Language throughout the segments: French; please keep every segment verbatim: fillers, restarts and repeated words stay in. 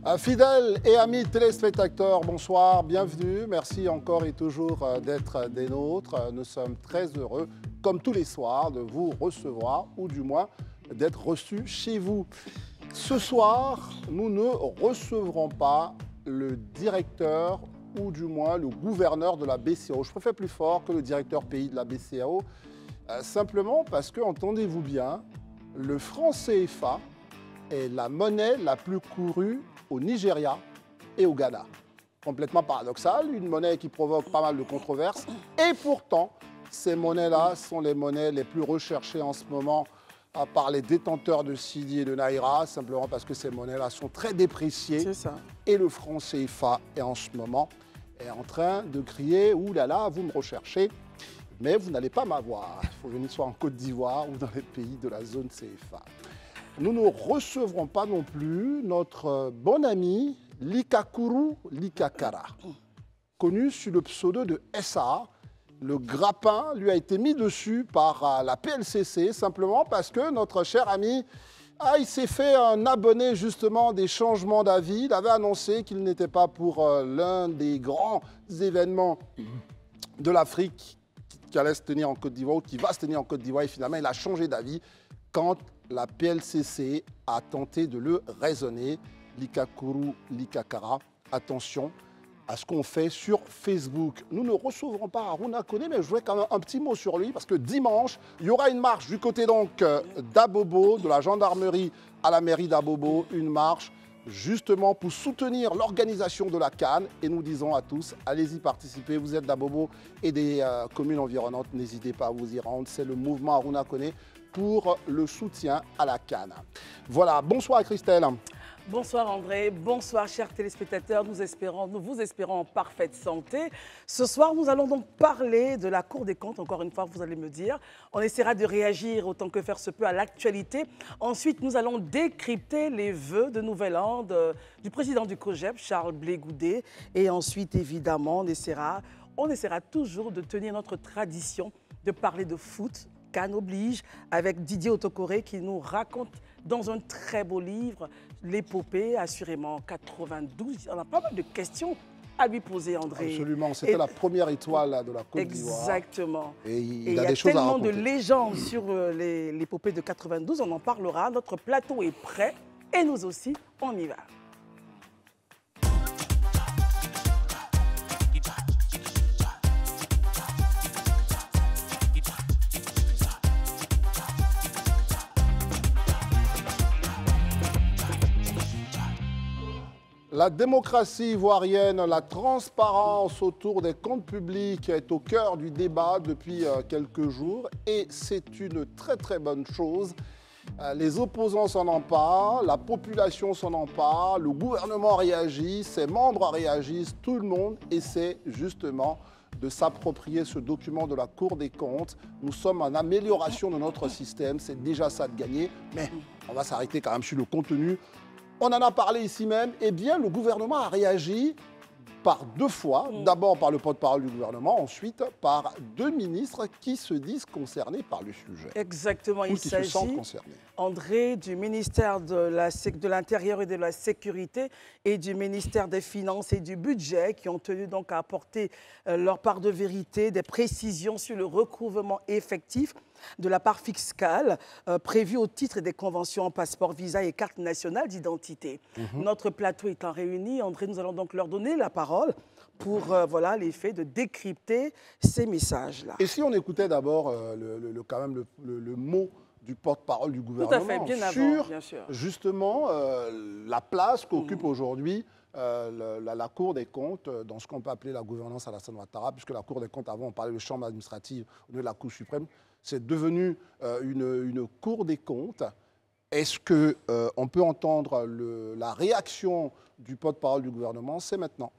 Fidèles et amis téléspectateurs, bonsoir, bienvenue. Merci encore et toujours d'être des nôtres. Nous sommes très heureux, comme tous les soirs, de vous recevoir, ou du moins d'être reçus chez vous. Ce soir, nous ne recevrons pas le directeur ou du moins le gouverneur de la B C E A O. Je préfère plus fort que le directeur pays de la B C E A O, euh, simplement parce que, entendez-vous bien, le franc C F A est la monnaie la plus courue au Nigeria et au Ghana. Complètement paradoxal, une monnaie qui provoque pas mal de controverses. Et pourtant, ces monnaies-là sont les monnaies les plus recherchées en ce moment par les détenteurs de Cedi et de Naira, simplement parce que ces monnaies-là sont très dépréciées. C'est ça. Et le franc C F A est en ce moment est en train de crier « Ouh là là, vous me recherchez, mais vous n'allez pas m'avoir. Il faut venir soit en Côte d'Ivoire ou dans les pays de la zone C F A. » Nous ne recevrons pas non plus notre bon ami Likakuru Likakara, connu sous le pseudo de S A. Le grappin lui a été mis dessus par la P L C C, simplement parce que notre cher ami, ah, il s'est fait un abonné justement des changements d'avis. Il avait annoncé qu'il n'était pas pour euh, l'un des grands événements de l'Afrique qui allait se tenir en Côte d'Ivoire, ou qui va se tenir en Côte d'Ivoire, et finalement il a changé d'avis quand la P L C C a tenté de le raisonner. Likakuru Likakara, attention à ce qu'on fait sur Facebook. Nous ne recevrons pas Aruna Koné, mais je voudrais quand même un petit mot sur lui, parce que dimanche, il y aura une marche du côté donc d'Abobo, de la gendarmerie à la mairie d'Abobo, une marche justement pour soutenir l'organisation de la CAN. Et nous disons à tous, allez-y participer, vous êtes d'Abobo et des euh, communes environnantes, n'hésitez pas à vous y rendre. C'est le mouvement Aruna Koné pour le soutien à la CAN. Voilà, bonsoir Christelle. Bonsoir André, bonsoir chers téléspectateurs, nous, espérons, nous vous espérons en parfaite santé. Ce soir, nous allons donc parler de la Cour des comptes, encore une fois, vous allez me dire. On essaiera de réagir autant que faire se peut à l'actualité. Ensuite, nous allons décrypter les vœux de Nouvel An de, du président du COJEP, Charles Blé Goudé. Et ensuite, évidemment, on essaiera, on essaiera toujours de tenir notre tradition de parler de foot, CAN oblige, avec Didier Otokoré qui nous raconte dans un très beau livre l'épopée, assurément quatre-vingt-douze. On a pas mal de questions à lui poser, André. Absolument, c'était Et... la première étoile là, de la Côte d'Ivoire. Exactement. Et il, Et il a, y a des choses à raconter. tellement de légendes sur euh, l'épopée de quatre-vingt-douze, on en parlera. Notre plateau est prêt et nous aussi, on y va. La démocratie ivoirienne, la transparence autour des comptes publics est au cœur du débat depuis quelques jours et c'est une très très bonne chose. Les opposants s'en emparent, la population s'en empare, le gouvernement réagit, ses membres réagissent, tout le monde essaie justement de s'approprier ce document de la Cour des comptes. Nous sommes en amélioration de notre système, c'est déjà ça de gagner, mais on va s'arrêter quand même sur le contenu. On en a parlé ici même, eh bien le gouvernement a réagi par deux fois, mmh. d'abord par le porte-parole du gouvernement, ensuite par deux ministres qui se disent concernés par le sujet. Exactement, il s'agit, André, du ministère de l'Intérieur et de la Sécurité et du ministère des Finances et du Budget qui ont tenu donc à apporter euh, leur part de vérité, des précisions sur le recouvrement effectif de la part fiscale euh, prévue au titre des conventions en passeport, visa et carte nationale d'identité. Mmh. Notre plateau étant réuni, André, nous allons donc leur donner la parole pour euh, voilà, l'effet de décrypter ces messages-là. Et si on écoutait d'abord euh, le, le, le, quand même le, le, le mot du porte-parole du gouvernement Tout à fait, bien sur avant, bien sûr. justement euh, la place qu'occupe mmh. aujourd'hui euh, la, la Cour des comptes dans ce qu'on peut appeler la gouvernance à la Alassane Ouattara, puisque la Cour des comptes, avant on parlait de chambre administrative de la Cour suprême, c'est devenu euh, une, une Cour des comptes. Est-ce qu'on euh, peut entendre le, la réaction du porte-parole du gouvernement? C'est maintenant.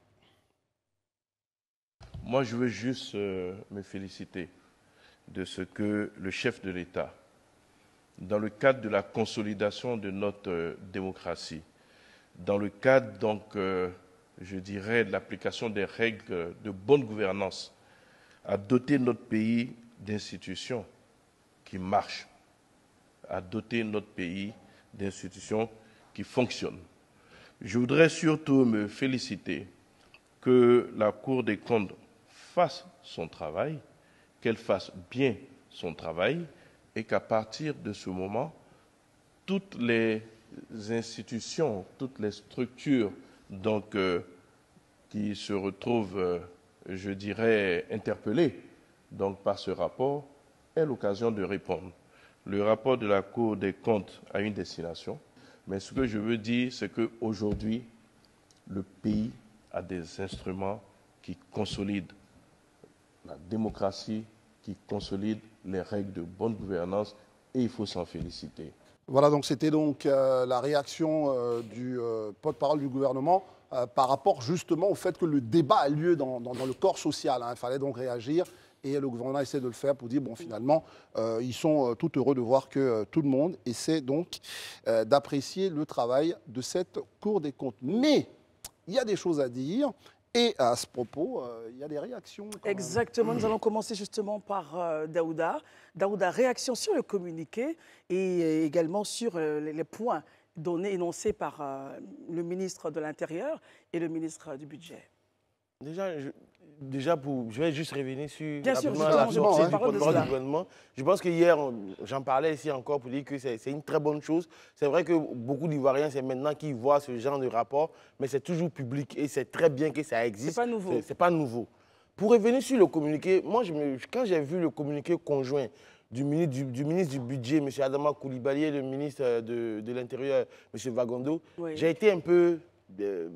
Moi, je veux juste euh, me féliciter de ce que le chef de l'État, dans le cadre de la consolidation de notre euh, démocratie, dans le cadre, donc, euh, je dirais, de l'application des règles de bonne gouvernance, a doté notre pays d'institutions qui marchent, a doté notre pays d'institutions qui fonctionnent. Je voudrais surtout me féliciter que la Cour des comptes fasse son travail, qu'elle fasse bien son travail et qu'à partir de ce moment, toutes les institutions, toutes les structures donc, euh, qui se retrouvent, euh, je dirais, interpellées donc, par ce rapport, aient l'occasion de répondre. Le rapport de la Cour des comptes a une destination, mais ce que je veux dire, c'est qu'aujourd'hui, le pays a des instruments qui consolident la démocratie, qui consolident les règles de bonne gouvernance, et il faut s'en féliciter. Voilà, donc c'était donc euh, la réaction euh, du euh, porte-parole du gouvernement euh, par rapport justement au fait que le débat a lieu dans, dans, dans le corps social. Hein. Il fallait donc réagir et le gouvernement essaie de le faire pour dire, bon, finalement, euh, ils sont euh, tout heureux de voir que euh, tout le monde essaie donc euh, d'apprécier le travail de cette Cour des comptes. Mais il y a des choses à dire. Et à ce propos, euh, il y a des réactions. Quand Exactement. même. Nous allons commencer justement par euh, Daouda. Daouda, réaction sur le communiqué et euh, également sur euh, les, les points donnés, énoncés par euh, le ministre de l'Intérieur et le ministre du Budget. Déjà, je, déjà pour, je vais juste revenir sur Bien la, sûr, la je sortie hein. du porte-parole du gouvernement. Je pense que hier, j'en parlais ici encore pour dire que c'est une très bonne chose. C'est vrai que beaucoup d'Ivoiriens, c'est maintenant qu'ils voient ce genre de rapport, mais c'est toujours public et c'est très bien que ça existe. C'est pas nouveau. C'est pas nouveau. Pour revenir sur le communiqué, moi, je me, quand j'ai vu le communiqué conjoint du ministre du, du, ministre du Budget, M. Adama Coulibaly, et le ministre de, de l'Intérieur, M. Vagondo, oui. j'ai été un peu... Euh,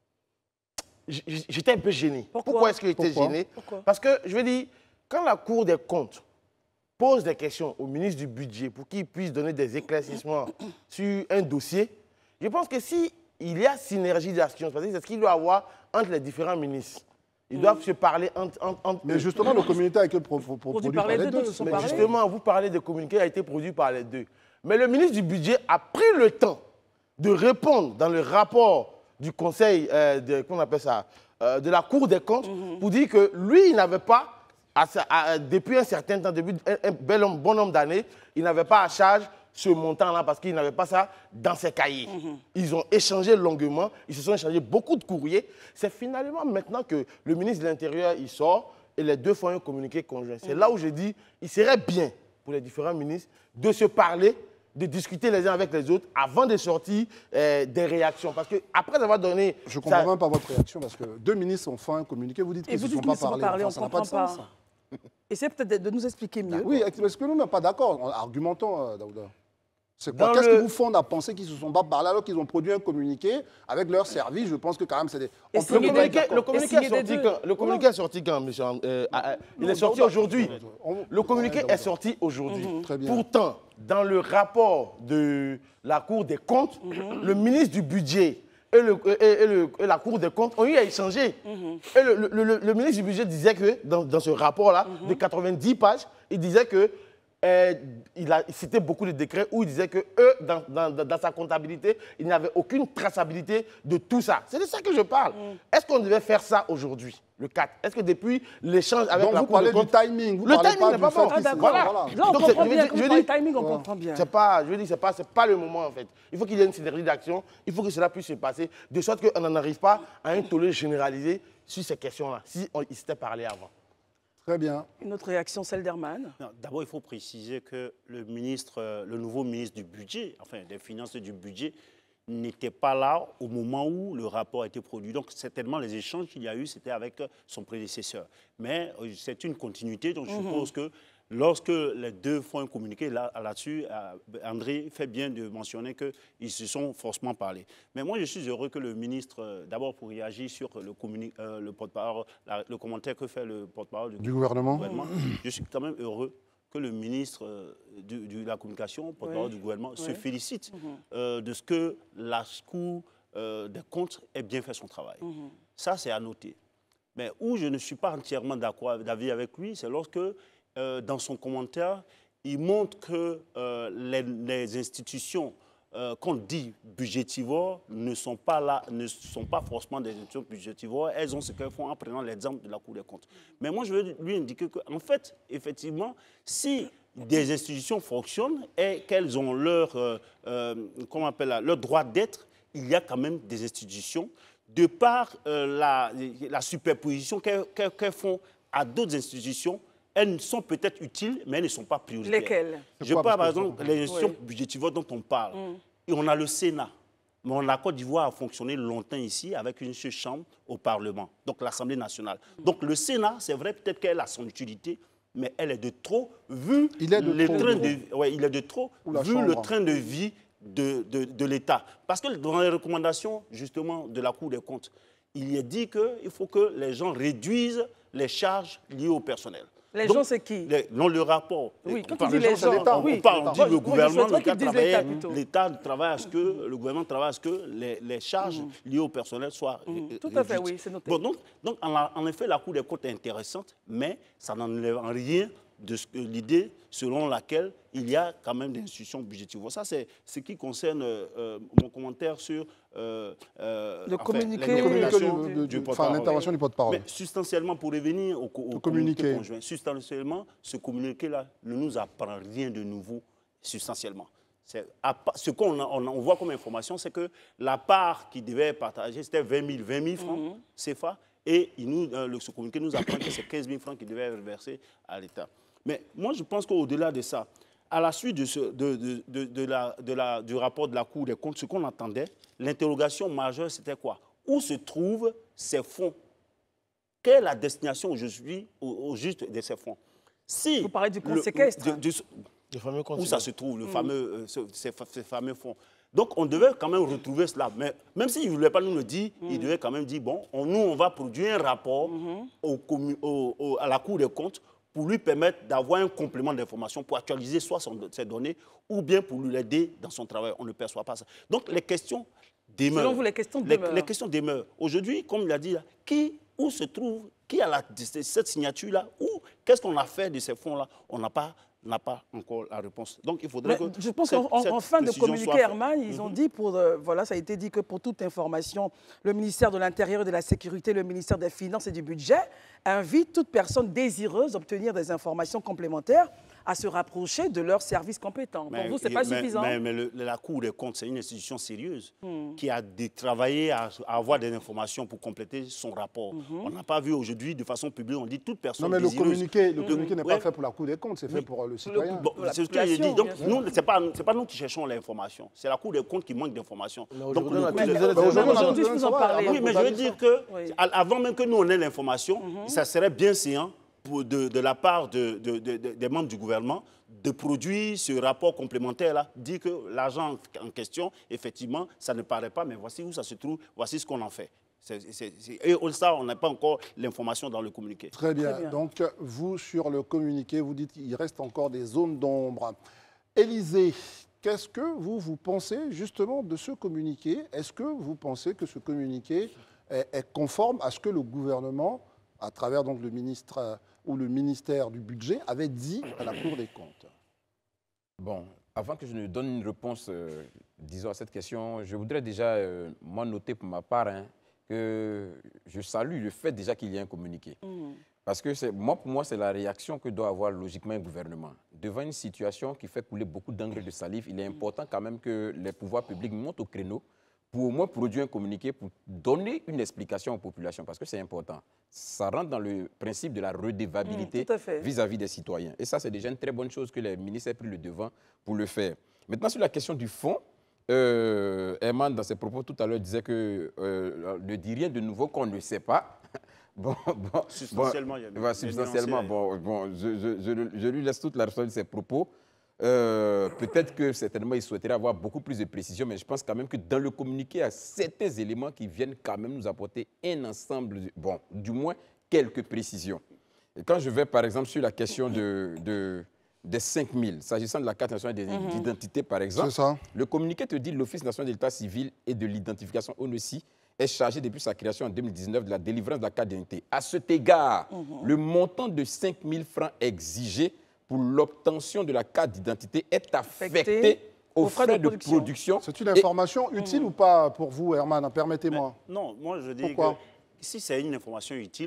J'étais un peu gêné. Pourquoi, Pourquoi est-ce que j'étais gêné? Pourquoi? Parce que, je veux dire, quand la Cour des comptes pose des questions au ministre du Budget pour qu'il puisse donner des éclaircissements sur un dossier, je pense que s'il y a synergie d'action, c'est ce qu'il doit y avoir entre les différents ministres. Ils mm. doivent se parler entre, entre, entre Mais justement, le communiqué a été pro, pro, pro, produit par les deux. deux Mais justement, vous parlez de communiqué a été produit par les deux. Mais le ministre du Budget a pris le temps de répondre dans le rapport du Conseil, euh, de, qu'on appelle ça, euh, de la Cour des comptes, mm-hmm. pour dire que lui, il n'avait pas, à, à, depuis un certain temps, depuis un, un bel homme, bon nombre d'années, il n'avait pas à charge ce montant-là parce qu'il n'avait pas ça dans ses cahiers. Mm-hmm. Ils ont échangé longuement, ils se sont échangés beaucoup de courriers. C'est finalement maintenant que le ministre de l'Intérieur, il sort et les deux font un communiqué conjoint. C'est mm-hmm. là où j'ai dit, il serait bien pour les différents ministres de se parler, de discuter les uns avec les autres avant de sortir euh, des réactions. Parce qu'après avoir donné... Je ne comprends ça... même pas votre réaction, parce que deux ministres ont fait un communiqué, vous dites qu'ils ne se sont pas parlé. parlé enfin, on ça n'a pas de sens. Pas. Essayez peut-être de nous expliquer mieux. Oui, parce que nous ne sommes pas d'accord. Argumentons, euh, Daouda. C'est quoi? Qu'est-ce le... qui vous fonde à penser qu'ils ne se sont pas parlé alors qu'ils ont produit un communiqué avec leur service? Je pense que quand même c'est des... On peut le communiqué, le communiqué est sorti quand, le communiqué est sorti quand, monsieur euh, euh, Il est sorti aujourd'hui. Le communiqué est sorti aujourd'hui. Pourtant, dans le rapport de la Cour des comptes, le ministre du Budget et, le, et, et, le, et la Cour des comptes ont eu à échanger. Et le, le, le, le ministre du Budget disait que, dans, dans ce rapport-là, de quatre-vingt-dix pages, il disait que Euh, il a cité beaucoup de décrets où il disait que eux, dans, dans, dans sa comptabilité, il n'y avait aucune traçabilité de tout ça. C'est de ça que je parle. Mm. Est-ce qu'on devait faire ça aujourd'hui, le quatre? Est-ce que depuis l'échange avec Donc la vous Cour parlez de compte, du timing, vous le parlez timing n'est pas bon. Ah, voilà. Voilà. Là, on Donc, comprend bien. Je, je, je dis, dis, timing, on ouais. comprend bien. C'est pas, je dis, c'est pas, c'est pas le moment en fait. Il faut qu'il y ait une synergie d'action. Il faut que cela puisse se passer de sorte qu'on n'en arrive pas à un tollé généralisé sur ces questions-là, si on s'était parlé avant. Très bien. Une autre réaction, Selderman. D'abord, il faut préciser que le, ministre, le nouveau ministre du Budget, enfin des Finances et du Budget, n'était pas là au moment où le rapport a été produit. Donc, certainement, les échanges qu'il y a eu, c'était avec son prédécesseur. Mais c'est une continuité, donc je mm-hmm. suppose que lorsque les deux font un communiqué là-dessus, là André fait bien de mentionner qu'ils se sont forcément parlé. Mais moi, je suis heureux que le ministre, d'abord pour réagir sur le, euh, le, porte-parole, le commentaire que fait le porte-parole du, du gouvernement, gouvernement, je suis quand même heureux que le ministre de, de la Communication, porte-parole oui. du gouvernement, oui. se félicite mm-hmm. euh, de ce que la Cour euh, des comptes ait bien fait son travail. Mm-hmm. Ça, c'est à noter. Mais où je ne suis pas entièrement d'accord d'avis avec lui, c'est lorsque Euh, dans son commentaire, il montre que euh, les, les institutions euh, qu'on dit budgétivores ne sont pas là, ne sont pas forcément des institutions budgétivores. Elles ont ce qu'elles font en prenant l'exemple de la Cour des comptes. Mais moi, je veux lui indiquer qu'en fait, effectivement, si des institutions fonctionnent et qu'elles ont leur, euh, euh, comment on appelle là, leur droit d'être, il y a quand même des institutions, de par euh, la, la superposition qu'elles qu'elles, qu'elles font à d'autres institutions, elles sont peut-être utiles, mais elles ne sont pas prioritaires. Lesquelles? Je parle par exemple des institutions oui. budgétivores dont on parle. Mm. Et on a le Sénat. Mais la Côte d'Ivoire a fonctionné longtemps ici avec une seule chambre au Parlement, donc l'Assemblée nationale. Mm. Donc le Sénat, c'est vrai peut-être qu'elle a son utilité, mais elle est de trop, vu il est de le trop, train de, ouais, il est de trop, vu chambre. le train de vie de, de, de l'État. Parce que dans les recommandations, justement, de la Cour des comptes, il est dit qu'il faut que les gens réduisent les charges liées au personnel. Les Donc, gens, c'est qui? les, Dans le rapport, oui, on quand parle, tu dis les gens, on, oui. on parle, on dit moi, le gouvernement, l'État travaille à ce que le gouvernement travaille à ce que les, les charges mmh. liées au personnel soient mmh. réduites. Tout à fait, oui, c'est noté. Bon, donc, donc en, en effet, la Cour des comptes est intéressante, mais ça n'enlève en rien de l'idée selon laquelle il y a quand même des institutions budgétivores. Ça, c'est ce qui concerne euh, mon commentaire sur euh, euh, le communiqué, l'intervention du porte-parole. Mais substantiellement, pour revenir au, au communiqué. communiqué conjoint, substantiellement, ce communiqué-là ne nous apprend rien de nouveau, substantiellement. Ce qu'on on, on voit comme information, c'est que la part qui devait partager, c'était vingt mille francs mm-hmm. C F A, et il nous, euh, le, ce communiqué nous apprend que c'est quinze mille francs qui devaient être versés à l'État. Mais moi, je pense qu'au-delà de ça, à la suite de ce, de, de, de, de la, de la, du rapport de la Cour des comptes, ce qu'on attendait, l'interrogation majeure, c'était quoi? Où se trouvent ces fonds? Quelle est la destination aujourd'hui au, au juste de ces fonds? Si vous parlez du compte séquestre. De, de, de, fameux où ça se trouve, le mmh. fameux, euh, ce, ces, ces fameux fonds? Donc, on devait quand même retrouver cela. Mais même s'il ne voulait pas nous le dire, mmh. il devait quand même dire, bon, on, nous, on va produire un rapport mmh. au, au, au, à la Cour des comptes pour lui permettre d'avoir un complément d'information, pour actualiser soit son, ses données, ou bien pour lui aider dans son travail. On ne perçoit pas ça. Donc, les questions demeurent. Selon vous, les questions demeurent. Les, les questions demeurent. Aujourd'hui, comme il a dit, là, qui, où se trouve, qui a la, cette signature-là, ou qu'est-ce qu'on a fait de ces fonds-là? On n'a pas... n'a pas encore la réponse. Donc, il faudrait Mais que... Je pense qu'en fin de communiqué, Herman, ils ont dit, pour, euh, voilà, ça a été dit que pour toute information, le ministère de l'Intérieur et de la Sécurité, le ministère des Finances et du Budget invite toute personne désireuse d'obtenir des informations complémentaires à se rapprocher de leurs services compétents. Mais, pour vous, ce n'est pas mais, suffisant. Mais, mais le, la Cour des comptes, c'est une institution sérieuse hmm. qui a travaillé à, à avoir des informations pour compléter son rapport. Hmm. On n'a pas vu aujourd'hui, de façon publique, on dit toute personne Non, mais désireuse. le communiqué, le communiqué n'est ouais. pas fait pour la Cour des comptes, c'est fait oui. pour le citoyen. Bon, c'est ce que j'ai dit. Donc, nous, ce n'est pas, pas nous qui cherchons l'information. C'est la Cour des comptes qui manque d'informations. Donc, aujourd'hui, je vous en parle. Oui, mais je veux dire que, oui. avant même que nous, on ait l'information, mm-hmm. ça serait bien séant pour de, de la part de, de, de, de, des membres du gouvernement de produire ce rapport complémentaire-là, dit que l'argent en question, effectivement, ça ne paraît pas, mais voici où ça se trouve, voici ce qu'on en fait. C'est, c'est, c'est, et ça, on n'a pas encore l'information dans le communiqué. Très bien. Très bien. Donc, vous, sur le communiqué, vous dites qu'il reste encore des zones d'ombre. Élysée, qu'est-ce que vous, vous pensez justement de ce communiqué? Est-ce que vous pensez que ce communiqué est, est conforme à ce que le gouvernement, à travers donc le ministre ou le ministère du Budget, avait dit à la Cour des comptes? Bon, avant que je ne donne une réponse, euh, disons, à cette question, je voudrais déjà, euh, moi, noter pour ma part, hein, que je salue le fait déjà qu'il y ait un communiqué. Mmh. Parce que moi, pour moi, c'est la réaction que doit avoir logiquement un gouvernement. Devant une situation qui fait couler beaucoup d'encre de salive, il est important quand même que les pouvoirs publics montent au créneau pour au moins produire un communiqué, pour donner une explication aux populations, parce que c'est important. Ça rentre dans le principe de la redevabilité mmh, vis-à-vis des citoyens. Et ça, c'est déjà une très bonne chose que les ministres aient pris le devant pour le faire. Maintenant, sur la question du fond, euh, Herman, dans ses propos tout à l'heure, disait que euh, ne dit rien de nouveau qu'on ne sait pas. Bon, bon, substantiellement, bon, il y a bah, substantiellement, bon, bon, je, je, je, je lui laisse toute la responsabilité de ses propos. Euh, Peut-être que certainement il souhaiterait avoir beaucoup plus de précision, mais je pense quand même que dans le communiqué, il y a certains éléments qui viennent quand même nous apporter un ensemble, de, bon, du moins quelques précisions. Et quand je vais par exemple sur la question de, de, des cinq mille, s'agissant de la carte nationale d'identité mm-hmm. par exemple, ça. Le communiqué te dit que l'Office national de l'état civil et de l'identification, O N E C I, est chargé depuis sa création en deux mille dix-neuf de la délivrance de la carte d'identité. À cet égard, mm-hmm. le montant de cinq mille francs exigé pour l'obtention de la carte d'identité est affecté, affecté aux frais, frais de, de production. C'est une information et... utile mmh. ou pas pour vous, Herman? Permettez-moi. Non, moi je dis Pourquoi? que si c'est une information utile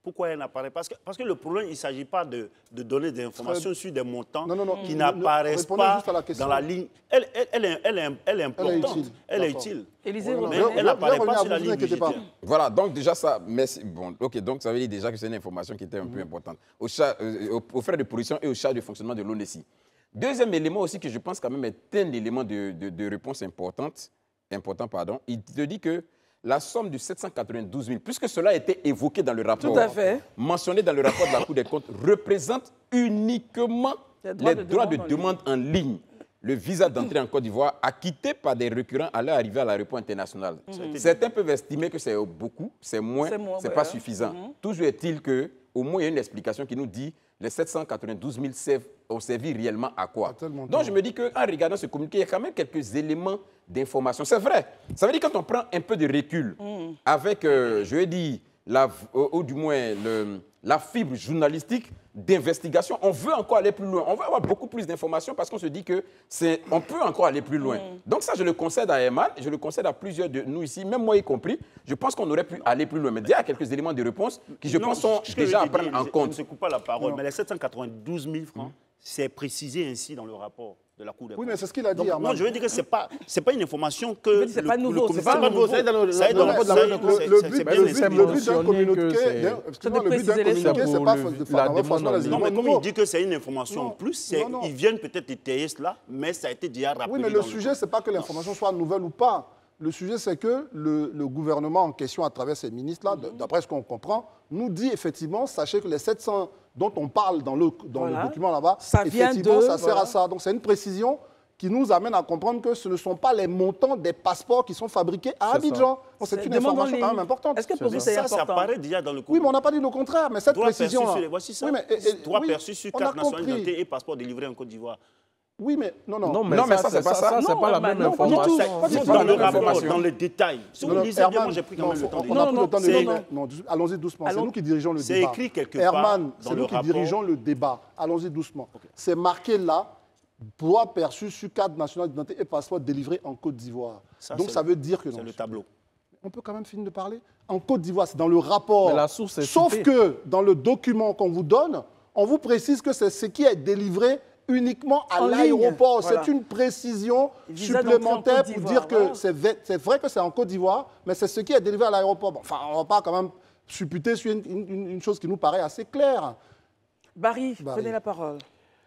pourquoi elle n'apparaît pas? Parce que, parce que le problème, il ne s'agit pas de, de donner des informations sur des montants non, non, non, qui ne- n'apparaissent ne- pas la dans la ligne. Elle, elle, elle, est, elle, est, elle est importante, utile. elle est D'accord. utile. Élisée Non, non, Robert. Mais je- elle je- n'apparaît je reviens pas à sur la vous, ligne vous inquiétez pas. budgétaire. Voilà, donc déjà ça, merci. Bon, ok, donc ça veut dire déjà que c'est une information qui était un peu importante. Au chat, euh, aux, aux frais de production et au charges de fonctionnement de l'O N E C I. Deuxième élément aussi que je pense quand même est un élément de, de, de réponse importante, important, pardon, il te dit que la somme de sept cent quatre-vingt-douze mille, puisque cela a été évoqué dans le rapport, Tout à fait. mentionné dans le rapport de la Cour des comptes, représente uniquement Les droits les de droits de demande en demande en ligne. Le visa d'entrée en Côte d'Ivoire acquitté par des récurrents à leur arrivée à l'aéroport international. Certains peuvent estimer que c'est beaucoup, c'est moins, C'est moins, c'est ouais. pas suffisant. Toujours est-il qu'au moins il y a une explication qui nous dit les sept cent quatre-vingt-douze mille servent, ont servi réellement à quoi. tellement Donc je me dis qu'en regardant ce communiqué, il y a quand même quelques éléments d'information. C'est vrai. Ça veut dire quand on prend un peu de recul avec, euh, je vais dire, la, ou, ou du moins le, la fibre journalistique d'investigation, on veut encore aller plus loin. On veut avoir beaucoup plus d'informations parce qu'on se dit que c'est, on peut encore aller plus loin. Donc ça, je le concède à Herman, je le concède à plusieurs de nous ici, même moi y compris. Je pense qu'on aurait pu aller plus loin. Mais il y a quelques éléments de réponse qui, je Non, pense, sont ce que déjà je à te prendre dis, en je- compte. Je ne se coupe pas la parole, mais les sept cent quatre-vingt-douze mille francs, c'est précisé ainsi dans le rapport de la Cour des comptes. Oui, mais c'est ce qu'il a dit, Donc, Herman. moi, je veux dire que ce n'est pas, c'est pas une information que... veux dire, c'est le- pas le nouveau, comité- c'est pas nouveau, ça est dans le- Ça est dans dans le le rapport de la ça Cour est- des comptes. Le, c'est- le c'est- but, c'est bien le but- expliqué. le but d'un mentionné communiqué, que c'est- d'un- excusez-moi, le but d'un préciser les communiqué, choses. c'est pas Le- de la faire demande forcément en les ligne. Non, éléments mais comme nouveaux. il dit que c'est une information Non, en plus, c'est- non, non. ils viennent peut-être détailler cela, mais ça a été déjà rappelé. Oui, mais dans le sujet, ce n'est pas que l'information soit nouvelle ou pas. Le sujet, c'est que le, le gouvernement en question, à travers ces ministres-là, d- d'après ce qu'on comprend, nous dit effectivement, sachez que les sept cents dont on parle dans le, dans Voilà. le document là-bas, Ça vient effectivement, de- ça sert voilà. à ça. Donc c'est une précision qui nous amène à comprendre que ce ne sont pas les montants des passeports qui sont fabriqués à C'est Abidjan. Donc, C'est C'est une demande en information quand ligne. même importante. Est-ce que pour vous, Mais c'est ça, ça important? apparaît déjà dans le Oui, mais on n'a pas dit le contraire. Mais cette droit perçu précision sur les... Voici ça. Oui, mais, et- et- droit oui, perçu sur on a carte nationale compris. d'identité et passeport délivré en Côte d'Ivoire. Oui, mais non, non. Non, mais, Non, mais ça, ça, c'est c'est pas pas ça. ça. C'est Non, pas la Herman, même non, pas du tout. information. Pas du C'est tout. dans la le même rapport, information. dans les détails. Si Non, vous non, lisez bien, Herman, moi j'ai pris quand non, même le faut- temps de on lire. a pris le temps de c'est- lire. Non, allons-y doucement. C'est Allons- nous qui dirigeons le C'est débat. écrit quelque Herman, part c'est dans nous le qui rapport. dirigeons le débat. Allons-y doucement. C'est marqué là, droit perçu sur carte nationale d'identité et passeport délivré en Côte d'Ivoire. Ça, Donc c'est ça le- veut dire que non. C'est le tableau. On peut quand même finir de parler. En Côte d'Ivoire, c'est dans le rapport. Mais la source est Sauf citée. que dans le document qu'on vous donne, on vous précise que c'est ce qui est délivré uniquement à En ligne. l'aéroport. Voilà. C'est une précision Visa d'entrée en supplémentaire Côte pour d'Ivoire, dire que voilà. c'est vrai, c'est vrai que c'est en Côte d'Ivoire, mais c'est ce qui est délivré à l'aéroport. Bon, enfin, on ne va pas quand même supputer sur une, une- une chose qui nous paraît assez claire. Barry, Barry. prenez la parole.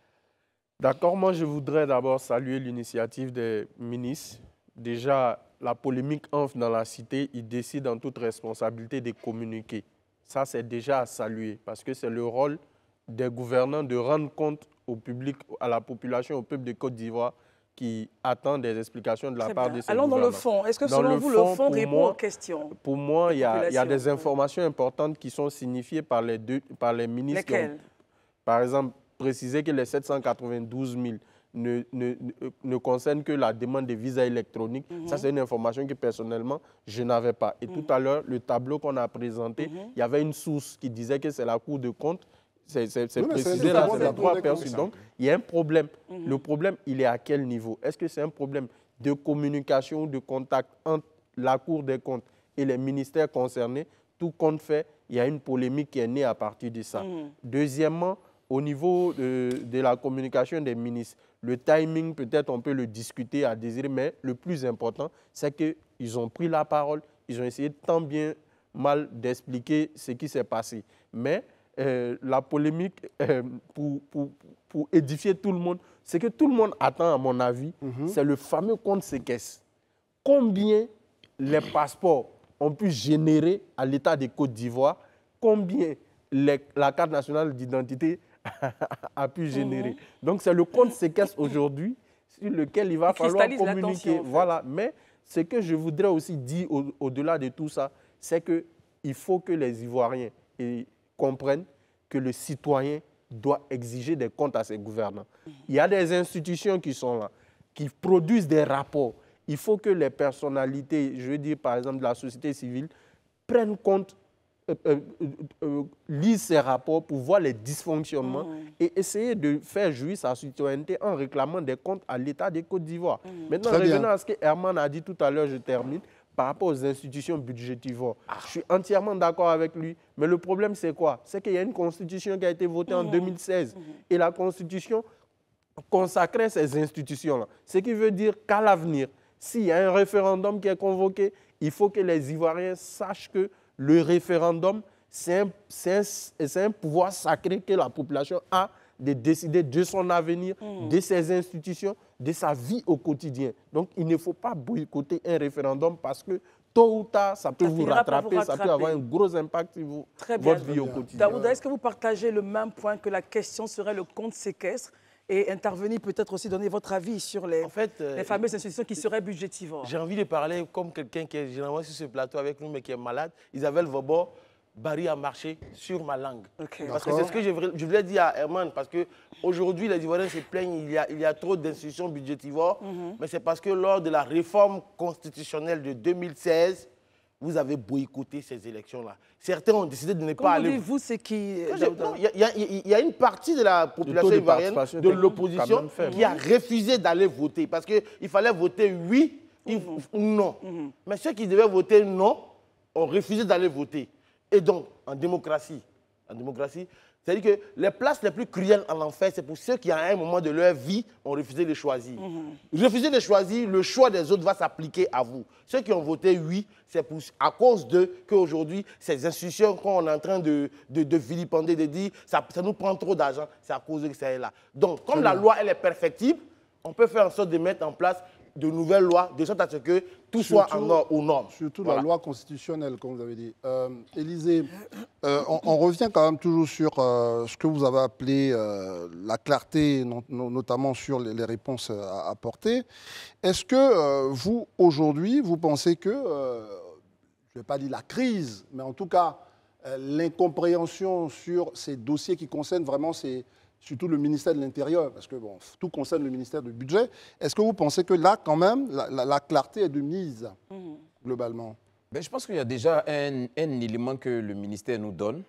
D'accord, moi je voudrais d'abord saluer l'initiative des ministres. Déjà, la polémique entre dans la cité, ils décident en toute responsabilité de communiquer. Ça, c'est déjà à saluer parce que c'est le rôle des gouvernants de rendre compte au public, à la population, au peuple de Côte d'Ivoire qui attend des explications de la Très part bien. de ces Allons dans le gouvernants. fond. Est-ce que Dans selon le vous, fond, le fond pour répond moi- aux questions? Pour moi, il y, a, il y a des Population. informations importantes qui sont signifiées par les, deux, par les ministres. qui ont- Lesquelles? Par exemple, préciser que les sept cent quatre-vingt-douze mille ne, ne, ne- ne concernent que la demande de visa électronique. Ça, c'est une information que personnellement, je n'avais pas. Et tout à l'heure, le tableau qu'on a présenté, il y avait une source qui disait que c'est la Cour de compte. C'est c'est- c'est Oui, mais c'est précisé le là, tableau c'est de la le Cour droit des perçu. comptes. Donc, il y a un problème. Le problème, il est à quel niveau? Est-ce que c'est un problème de communication ou de contact entre la Cour des comptes et les ministères concernés? Tout compte fait, il y a une polémique qui est née à partir de ça. Deuxièmement, au niveau de, de la communication des ministres, le timing, peut-être on peut le discuter à désirer, mais le plus important, c'est qu'ils ont pris la parole, ils ont essayé tant bien mal d'expliquer ce qui s'est passé. Mais euh, la polémique, euh, pour, pour, pour édifier tout le monde, c'est que tout le monde attend, à mon avis, c'est le fameux compte séquestre. Combien les passeports ont pu générer à l'État de Côte d'Ivoire, combien les- la carte nationale d'identité a pu générer. Donc c'est le compte séquestre aujourd'hui sur lequel il va Il falloir cristallise communiquer. l'attention, en fait. Voilà. Mais ce que je voudrais aussi dire au- au-delà de tout ça, c'est qu'il faut que les Ivoiriens eh, comprennent que le citoyen doit exiger des comptes à ses gouvernants. Il y a des institutions qui sont là, qui produisent des rapports. Il faut que les personnalités, je veux dire par exemple de la société civile, prennent compte, euh, euh, euh, euh, lisent ces rapports pour voir les dysfonctionnements et essayer de faire jouir sa citoyenneté en réclamant des comptes à l'État de Côte d'Ivoire. Maintenant, Très bien. revenons à ce que Herman a dit tout à l'heure, je termine. par rapport aux institutions budgétivores. Ah. Je suis entièrement d'accord avec lui. Mais le problème, c'est quoi? C'est qu'il y a une constitution qui a été votée mmh. en deux mille seize. Mmh. Et la constitution consacrait ces institutions-là. Ce qui veut dire qu'à l'avenir, s'il y a un référendum qui est convoqué, il faut que les Ivoiriens sachent que le référendum, c'est un, un, un pouvoir sacré que la population a de décider de son avenir, mmh. de ses institutions, de sa vie au quotidien. Donc, il ne faut pas boycotter un référendum parce que tôt ou tard, ça peut ça vous, rattraper, vous rattraper, ça peut avoir un gros impact sur vous, votre vie au quotidien. Daouda, est-ce que vous partagez le même point que la question serait le compte séquestre et intervenir peut-être aussi donner votre avis sur les, en fait, euh, les fameuses institutions qui seraient budgétivores? J'ai envie de parler comme quelqu'un qui est généralement sur ce plateau avec nous mais qui est malade. Isabelle Vauban, Barry a marché sur ma langue. Okay. Parce que c'est ce que je, je voulais dire à Herman, parce qu'aujourd'hui, les Ivoiriens se plaignent, il y a, il y a trop d'institutions budgétivores, mm-hmm. mais c'est parce que lors de la réforme constitutionnelle de deux mille seize, vous avez boycotté ces élections-là. Certains ont décidé de ne Comment pas aller... vous, c'est qui... Il y, y a une partie de la population ivoirienne, de l'opposition, qui a refusé d'aller voter, parce qu'il fallait voter oui mm-hmm. ou non. Mm-hmm. Mais ceux qui devaient voter non ont refusé d'aller voter. Et donc, en démocratie, en démocratie, c'est-à-dire que les places les plus cruelles en enfer, c'est pour ceux qui, à un moment de leur vie, ont refusé de choisir. Mm-hmm. Refuser de choisir, le choix des autres va s'appliquer à vous. Ceux qui ont voté oui, c'est à cause d'eux qu'aujourd'hui, ces institutions qu'on est en train de, de, de vilipender, de dire ça, ça nous prend trop d'argent, c'est à cause que ça est là. Donc, comme la loi, elle est perfectible, on peut faire en sorte de mettre en place de nouvelles lois, de sorte à ce que tout surtout, soit en or, aux normes. Surtout voilà. La loi constitutionnelle, comme vous avez dit. Euh, Élisée, euh, on, on revient quand même toujours sur euh, ce que vous avez appelé euh, la clarté, non, notamment sur les, les réponses à apporter. Est-ce que euh, vous, aujourd'hui, vous pensez que, euh, je ne vais pas dire la crise, mais en tout cas, euh, l'incompréhension sur ces dossiers qui concernent vraiment ces... surtout le ministère de l'Intérieur, parce que bon, tout concerne le ministère du Budget. Est-ce que vous pensez que là, quand même, la, la, la clarté est de mise, mmh. globalement? Ben, je pense qu'il y a déjà un, un élément que le ministère nous donne.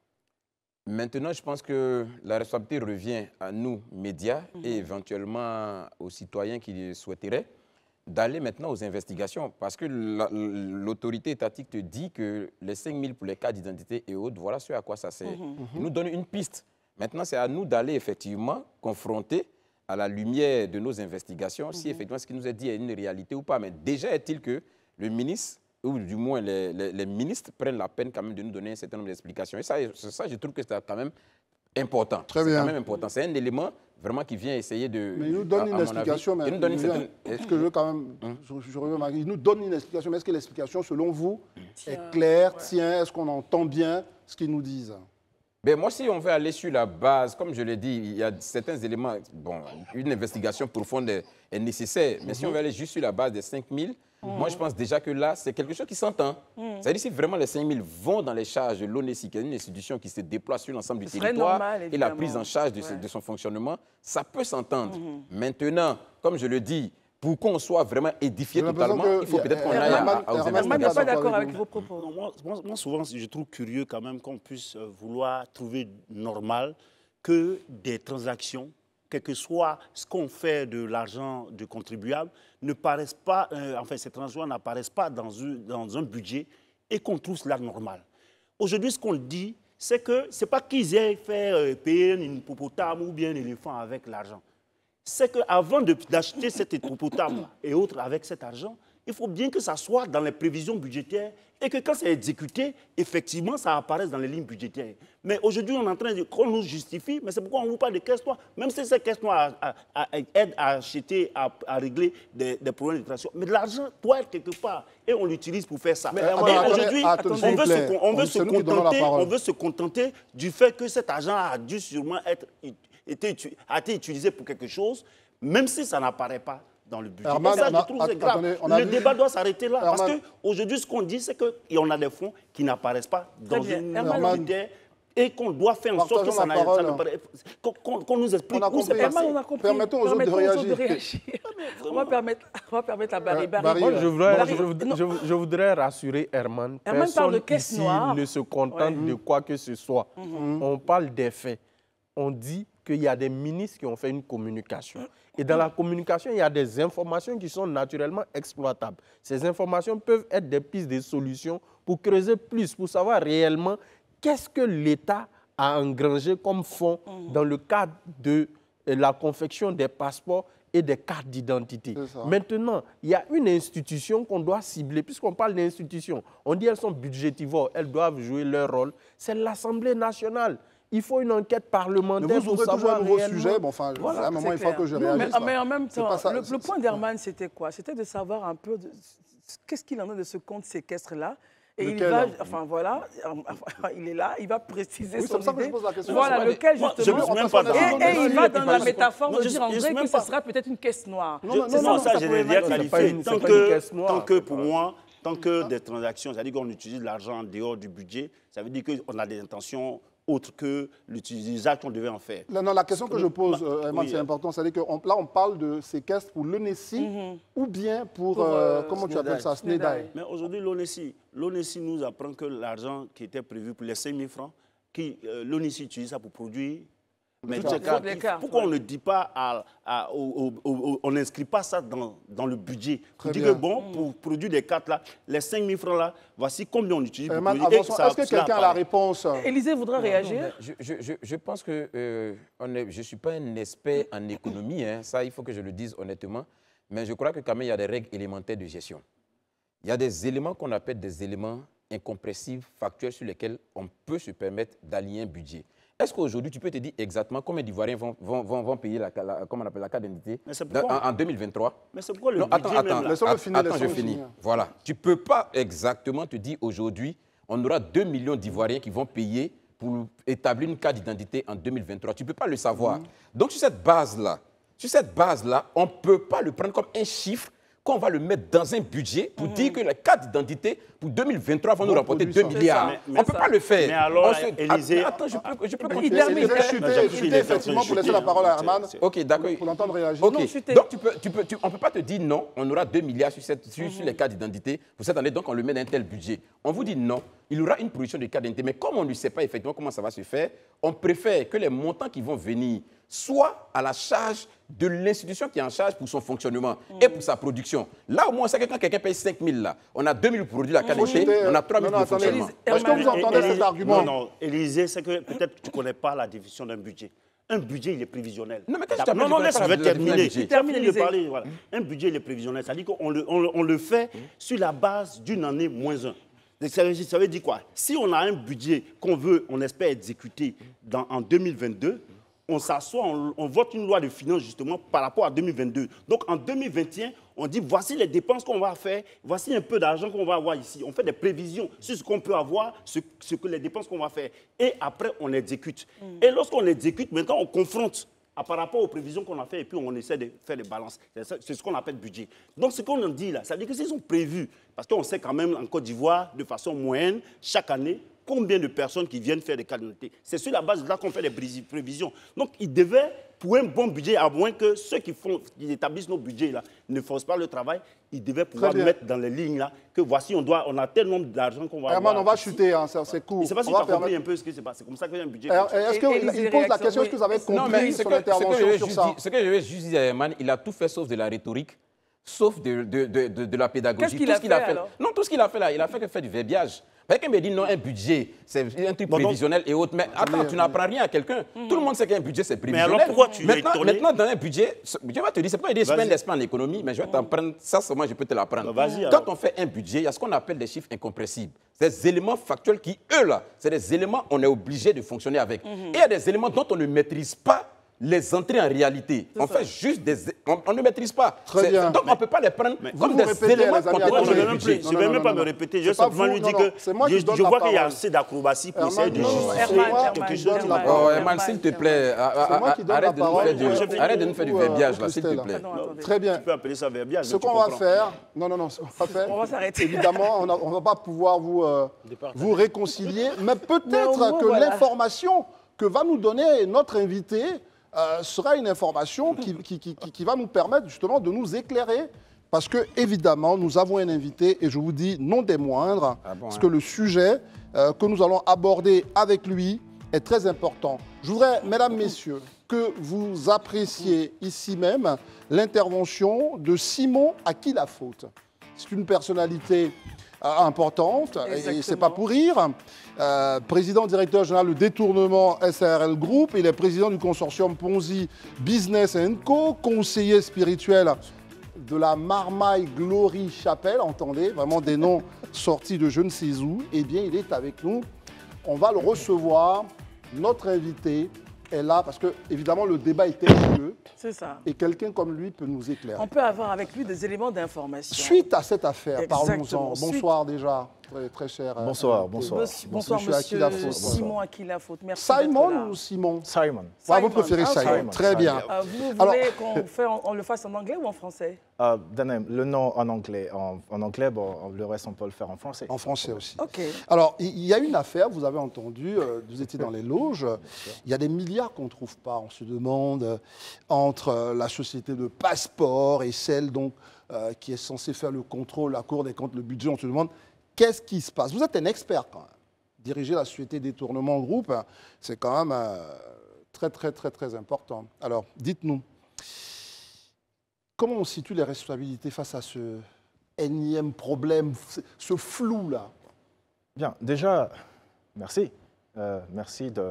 Maintenant, je pense que la responsabilité revient à nous, médias, mmh. et éventuellement aux citoyens qui souhaiteraient d'aller maintenant aux investigations. Parce que l'autorité étatique te dit que les cinq mille pour les cas d'identité et autres, voilà ce à quoi ça sert. Mmh. Il nous donne une piste. Maintenant, c'est à nous d'aller effectivement confronter à la lumière de nos investigations, mmh. si effectivement ce qui nous est dit est une réalité ou pas. Mais déjà est-il que le ministre, ou du moins les, les, les ministres, prennent la peine quand même de nous donner un certain nombre d'explications. Et ça, ça, je trouve que c'est quand même important. Très bien. C'est quand même important. C'est un élément vraiment qui vient essayer de... Mais il nous donne une explication. Mais il nous donne une certaine... Est-ce que je veux quand même... Hum. Je, je reviens, il nous donne une explication, mais est-ce que l'explication, selon vous, tiens, est claire, ouais. tient, est-ce qu'on entend bien ce qu'ils nous disent? Ben moi, si on veut aller sur la base, comme je l'ai dit, il y a certains éléments, bon, une investigation profonde est, est nécessaire, mais mm-hmm. si on veut aller juste sur la base des cinq mille, mm-hmm. moi, je pense déjà que là, c'est quelque chose qui s'entend. Mm-hmm. C'est-à-dire si vraiment les cinq mille vont dans les charges de l'ONESI, qui est une institution qui se déploie sur l'ensemble du territoire, normal, et la prise en charge de, ouais. de son fonctionnement, ça peut s'entendre. Mm-hmm. Maintenant, comme je le dis, pour qu'on soit vraiment édifié totalement, que, il faut peut-être qu'on aille aux investigations. Je ne suis pas d'accord avec vos propos. Non, moi, moi, moi, souvent, je trouve curieux quand même qu'on puisse vouloir trouver normal que des transactions, quel que soit ce qu'on fait de l'argent du contribuable, ne paraissent pas, euh, enfin, ces transactions n'apparaissent pas dans un, dans un budget et qu'on trouve cela normal. Aujourd'hui, ce qu'on dit, c'est que ce n'est pas qu'ils aient fait euh, payer une hippopotame ou bien un éléphant avec l'argent. C'est qu'avant d'acheter cet hippopotame et autres avec cet argent, il faut bien que ça soit dans les prévisions budgétaires et que quand c'est exécuté, effectivement, ça apparaisse dans les lignes budgétaires. Mais aujourd'hui, on est en train de qu'on nous justifie, mais c'est pourquoi on vous parle de caisse noire. Même si ces caisses noires aident à acheter, à, à régler des, des problèmes de transaction. Mais de l'argent doit être quelque part et on l'utilise pour faire ça. Mais aujourd'hui, on, veut se, on, veut se contenter, on veut se contenter du fait que cet argent a dû sûrement être... Été, a été utilisé pour quelque chose, même si ça n'apparaît pas dans le budget. Herman, et ça, je trouve c'est grave. Attendez, le vu... débat doit s'arrêter là. Herman. Parce qu'aujourd'hui, ce qu'on dit, c'est qu'on a des fonds qui n'apparaissent pas dans une budget et qu'on doit faire en sorte que ça n'apparaisse pas. Qu'on qu nous explique où c'est passé. On a compris. Permettons aux autres de réagir. réagir. on, va permettre, on va permettre à Barry. Euh, Barry, Moi, je, voudrais, Barry, je, je, je voudrais rassurer Herman. Herman Personne parle de caisse ici noire. ne se contente ouais. de quoi que ce soit. Mm-hmm. On parle des faits. On dit qu'il y a des ministres qui ont fait une communication. Et dans la communication, il y a des informations qui sont naturellement exploitables. Ces informations peuvent être des pistes de solutions pour creuser plus, pour savoir réellement qu'est-ce que l'État a engrangé comme fonds mmh. dans le cadre de la confection des passeports et des cartes d'identité. Maintenant, il y a une institution qu'on doit cibler, puisqu'on parle d'institutions. On dit qu'elles sont budgétivores, elles doivent jouer leur rôle. C'est l'Assemblée nationale. Il faut une enquête parlementaire. Mais vous ouvrez toujours un nouveau réellement... sujet. Bon, enfin, voilà, à un moment, il faut que je non, réagisse. Mais, mais en même temps, ça, le, le point d'Herman, c'était quoi? C'était de savoir un peu qu'est-ce qu'il en est de ce compte séquestre-là. Et lequel, il va, enfin voilà, il est là, il va préciser oui, son idée. Que je pose la question. Voilà, lequel justement. Moi, je et, et il va dans la métaphore de dire, André, que ce sera peut-être une caisse noire. Non, non, non, non, ça, je l'ai déjà qualifié. Tant que, tant que, pour moi, tant que des transactions, c'est-à-dire qu'on utilise l'argent en dehors du budget, ça veut dire qu'on a des intentions autre que l'utilisation qu'on devait en faire. Non, non, la question que je pose, euh, oui, c'est important, c'est-à-dire que on, là, on parle de séquestre pour l'O N E S I mm-hmm. ou bien pour, pour euh, comment Snedaï. Tu appelles ça, Snedaï. Mais aujourd'hui, l'O N E S I, l'O N E S I nous apprend que l'argent qui était prévu pour les cinq mille francs, euh, l'O N E S I utilise ça pour produire. Mais toutes ces cartes, cartes, pourquoi ouais. on ne dit pas, à, à, au, au, au, on n'inscrit pas ça dans, dans le budget? On dit que bon, mmh. pour produire des cartes là, les cinq mille francs là, voici combien on utilise pour produire. Est-ce que quelqu'un a la réponse? Élisée voudrait non, réagir. Non, je, je, je, je pense que euh, on est, je ne suis pas un expert en économie, hein, ça il faut que je le dise honnêtement, mais je crois que quand même il y a des règles élémentaires de gestion. Il y a des éléments qu'on appelle des éléments incompressibles, factuels, sur lesquels on peut se permettre d'allier un budget. Est-ce qu'aujourd'hui, tu peux te dire exactement combien d'Ivoiriens vont, vont, vont, vont payer la, la, comment on appelle, la carte d'identité en, en deux mille vingt-trois? Mais c'est pourquoi le non, budget attends, attends, même attends, finir, attends je finis. Finir. Voilà. Tu ne peux pas exactement te dire aujourd'hui, on aura deux millions d'Ivoiriens qui vont payer pour établir une carte d'identité en deux mille vingt-trois. Tu ne peux pas le savoir. Mmh. Donc, sur cette base-là, sur cette base-là, on ne peut pas le prendre comme un chiffre qu'on va le mettre dans un budget pour mmh. dire que la carte d'identité pour deux mille vingt-trois va nous rapporter deux milliards. Mais, mais on ne peut pas le faire. Mais alors, se... Élisée... Attends, je peux, je peux continuer. Élisée, chuter, effectivement, pour laisser la parole à Herman. Ok, d'accord. Pour l'entendre réagir. Okay. Non, donc, tu peux, tu peux, tu, on ne peut pas te dire non, on aura deux milliards sur, cette, sur, mmh. sur les cartes d'identité pour cette année, donc on le met dans un tel budget. On vous dit non, il y aura une production de cartes d'identité, mais comme on ne sait pas effectivement comment ça va se faire, on préfère que les montants qui vont venir soient à la charge de l'institution qui est en charge pour son fonctionnement mmh. et pour sa production. Là, au moins, c'est que quand quelqu'un paye cinq mille, là, on a deux mille pour produire la qualité, mmh. on a trois mille pour le fonctionnement. Est-ce que vous entendez cet argument? Non, non, Élisée, c'est que peut-être que tu ne connais pas la définition d'un budget. Un budget, il est prévisionnel. Non, mais quand non, non, laisse, je vais terminer. Termine de parler. Voilà. Un budget, il est prévisionnel. C'est-à-dire qu'on le, on, on le fait mmh. sur la base d'une année moins un. Ça veut, ça veut dire quoi? Si on a un budget qu'on veut, on espère exécuter dans, en deux mille vingt-deux, on s'assoit, on, on vote une loi de finances justement par rapport à deux mille vingt-deux. Donc en deux mille vingt et un, on dit voici les dépenses qu'on va faire, voici un peu d'argent qu'on va avoir ici. On fait des prévisions sur ce qu'on peut avoir, ce, ce que les dépenses qu'on va faire. Et après, on exécute. Mm. Et lorsqu'on exécute, maintenant, on confronte à, par rapport aux prévisions qu'on a fait et puis on essaie de faire des balances. C'est ce qu'on appelle budget. Donc ce qu'on en dit là, ça veut dire que s'ils sont prévus, parce qu'on sait quand même en Côte d'Ivoire, de façon moyenne, chaque année, combien de personnes qui viennent faire des cartes d'identité. C'est sur la base de là qu'on fait des prévisions. Donc, ils devaient, pour un bon budget, à moins que ceux qui, font, qui établissent nos budgets là, ne forcent pas le travail, ils devaient pouvoir mettre dans les lignes là que voici, on, doit, on a tel nombre d'argent qu'on va Herman, avoir. on va chuter, hein, c'est court. Je ne sais pas si tu as compris un peu ce qui se passe. C'est comme ça qu'il y a un budget. Est-ce qu'il pose la question, est-ce que vous avez compris son intervention sur ça? Ce que je vais juste dire à Herman, il a tout fait sauf de la rhétorique, sauf de, de, de, de, de la pédagogie. Qu'est-ce qu'il a, qu a fait, alors? Non, tout ce qu'il a fait là, il a fait que faire du verbiage. Quelqu'un me dit non, un budget, c'est un truc bon, prévisionnel donc, et autres. Mais attends, oui, tu n'apprends rien à quelqu'un. Mmh. Tout le monde sait qu'un budget, c'est prévisionnel. Mais alors pourquoi tu maintenant, es maintenant, dans un budget, je vais te dire, c'est pas une discipline d'esprit en économie, mais je vais t'apprendre, ça seulement je peux te l'apprendre. Bah, Quand on fait un budget, il y a ce qu'on appelle des chiffres incompressibles. Des éléments factuels qui, eux là, c'est des éléments on est obligé de fonctionner avec. Mmh. Et il y a des éléments dont on ne maîtrise pas les entrées en réalité. On fait juste des... On, on ne maîtrise pas. Très bien. Donc, on ne peut pas les prendre mais comme des répétez, éléments contenus dans le budget. Je ne vais même pas me répéter. Je vais simplement lui dire que je vois qu'il y a assez d'acrobatie pour essayer de justifier quelque chose. Herman, s'il te plaît, arrête de nous faire du verbiage, là, s'il te plaît. Très bien. Tu peux appeler ça verbiage. Ce qu'on va faire... Non, non, non, on va s'arrêter. Évidemment, on ne va pas pouvoir vous réconcilier, mais peut-être que l'information que va nous donner notre invité Euh, sera une information qui, qui, qui, qui va nous permettre justement de nous éclairer parce que, évidemment, nous avons un invité et je vous dis non des moindres, ah bon, parce hein. que le sujet euh, que nous allons aborder avec lui est très important. Je voudrais, mesdames, messieurs, que vous appréciez ici même l'intervention de Simon à qui la faute. C'est une personnalité euh, importante, et c'est pas pour rire. Euh, président directeur général du détournement S A R L Group, il est président du consortium Ponzi Business and Co, conseiller spirituel de la Marmaille Glory Chapelle, entendez, vraiment des noms sortis de je ne sais où. Eh bien, il est avec nous. On va le recevoir. Notre invité est là parce que, évidemment, le débat est lieu. C'est ça. Et quelqu'un comme lui peut nous éclairer. On peut avoir avec lui des éléments d'information. Suite à cette affaire, Exactement. parlons-en. Bonsoir déjà, très, très cher. Bonsoir, euh, bonsoir. Monsieur, bonsoir, monsieur, monsieur Akilafaute. Simon Akilafaute. Merci d'être Simon là. ou Simon? Simon. Ah, vous Simon. préférez Ah, Simon. Simon. Très bien. Euh, vous Alors- voulez qu'on fait- on le fasse en anglais ou en français? Euh, Danem, le nom en anglais. En, en anglais, bon, le reste, on peut le faire en français. En français aussi. OK. Alors, il y a une affaire, vous avez entendu, euh, vous étiez dans les loges, il y a des milliards qu'on ne trouve pas, on se demande, euh, entre euh, la société de passeport et celle donc, euh, qui est censée faire le contrôle, la Cour des comptes, le budget, on se demande qu'est-ce qui se passe. Vous êtes un expert quand même. Diriger la société détournement groupe, hein, c'est quand même euh, très, très, très, très important. Alors, dites-nous, comment on situe les responsabilités face à ce énième problème, ce- ce flou-là? Bien, déjà, merci. Euh, merci de,